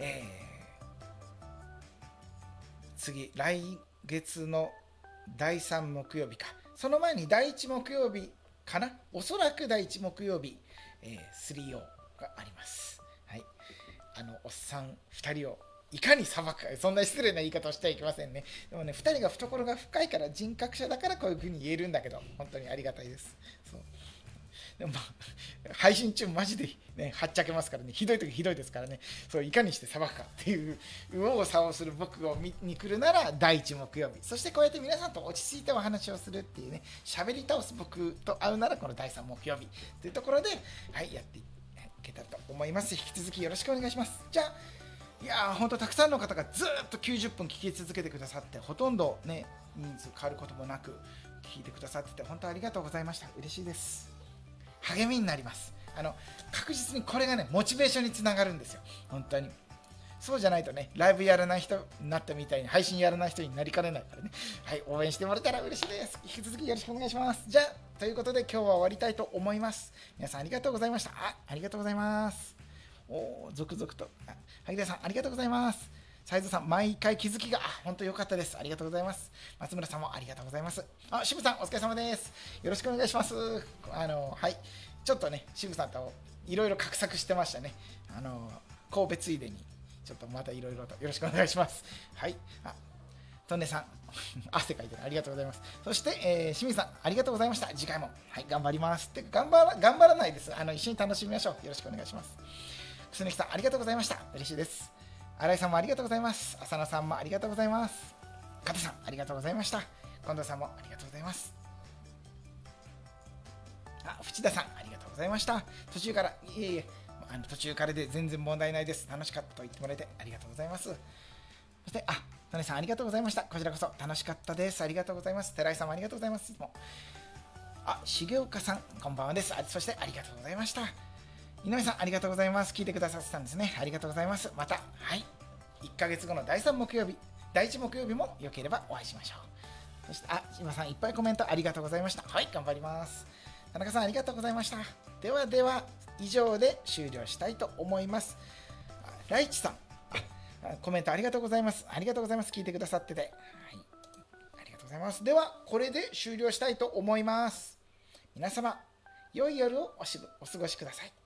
次来月の第3木曜日か、その前に第1木曜日かな、おそらく第1木曜日、3O があります。はい、おっさん2人をいかに裁くか、そんな失礼な言い方をしてはいけませんね。でもね、2人が懐が深いから、人格者だからこういうふうに言えるんだけど、本当にありがたいです。そうでも配信中マジで、ね、はっちゃけますからね、ひどい時ひどいですからね、そういかにして裁くかっていう右往左往する僕を見に来るなら第1木曜日、そしてこうやって皆さんと落ち着いてお話をするっていうね、喋り倒す僕と会うならこの第3木曜日というところで、はい、やっていけたらと思います。引き続きよろしくお願いします。じゃあ、いやー、本当たくさんの方がずっと90分聞き続けてくださって、ほとんどね、人数変わることもなく聞いてくださってて、本当ありがとうございました。嬉しいです。励みになります。確実にこれがね、モチベーションにつながるんですよ。本当に。そうじゃないとね、ライブやらない人になったみたいに、配信やらない人になりかねないからね。はい、応援してもらえたら嬉しいです。引き続きよろしくお願いします。じゃあ、ということで今日は終わりたいと思います。皆さんありがとうございました。ありがとうございます。続々と。萩田さん、ありがとうございます。斉藤さん、毎回気づきが本当良かったです。ありがとうございます。松村さんもありがとうございます。渋さん、お疲れ様です。よろしくお願いします。はい、ちょっとね、渋さんといろいろ画策してましたね。神戸ついでに、ちょっとまたいろいろとよろしくお願いします。はい。トンネさん、汗かいてる。ありがとうございます。そして、清水さん、ありがとうございました。次回も、はい、頑張ります。頑張らないです。一緒に楽しみましょう。よろしくお願いします。くすぬきさん、ありがとうございました。嬉しいです。新井さんもありがとうございます。浅野さんもありがとうございます。加藤さん、ありがとうございました。近藤さんもありがとうございます。淵田さん、ありがとうございました。途中から、途中からで全然問題ないです。楽しかったと言ってもらえてありがとうございます。そして、トネさん、ありがとうございました。こちらこそ楽しかったです。ありがとうございます。寺井さんもありがとうございます。いつも。重岡さん、こんばんはです。そして、ありがとうございました。井上さん、ありがとうございます。聞いてくださってたんですね。ありがとうございます。また、はい、1ヶ月後の第3木曜日、第1木曜日も良ければお会いしましょう。そして、今さん、いっぱいコメントありがとうございました。はい、頑張ります。田中さん、ありがとうございました。では、以上で終了したいと思います。ライチさん、コメントありがとうございます。ありがとうございます。聞いてくださってて。はい、ありがとうございます。では、これで終了したいと思います。皆様、良い夜をお過ごしください。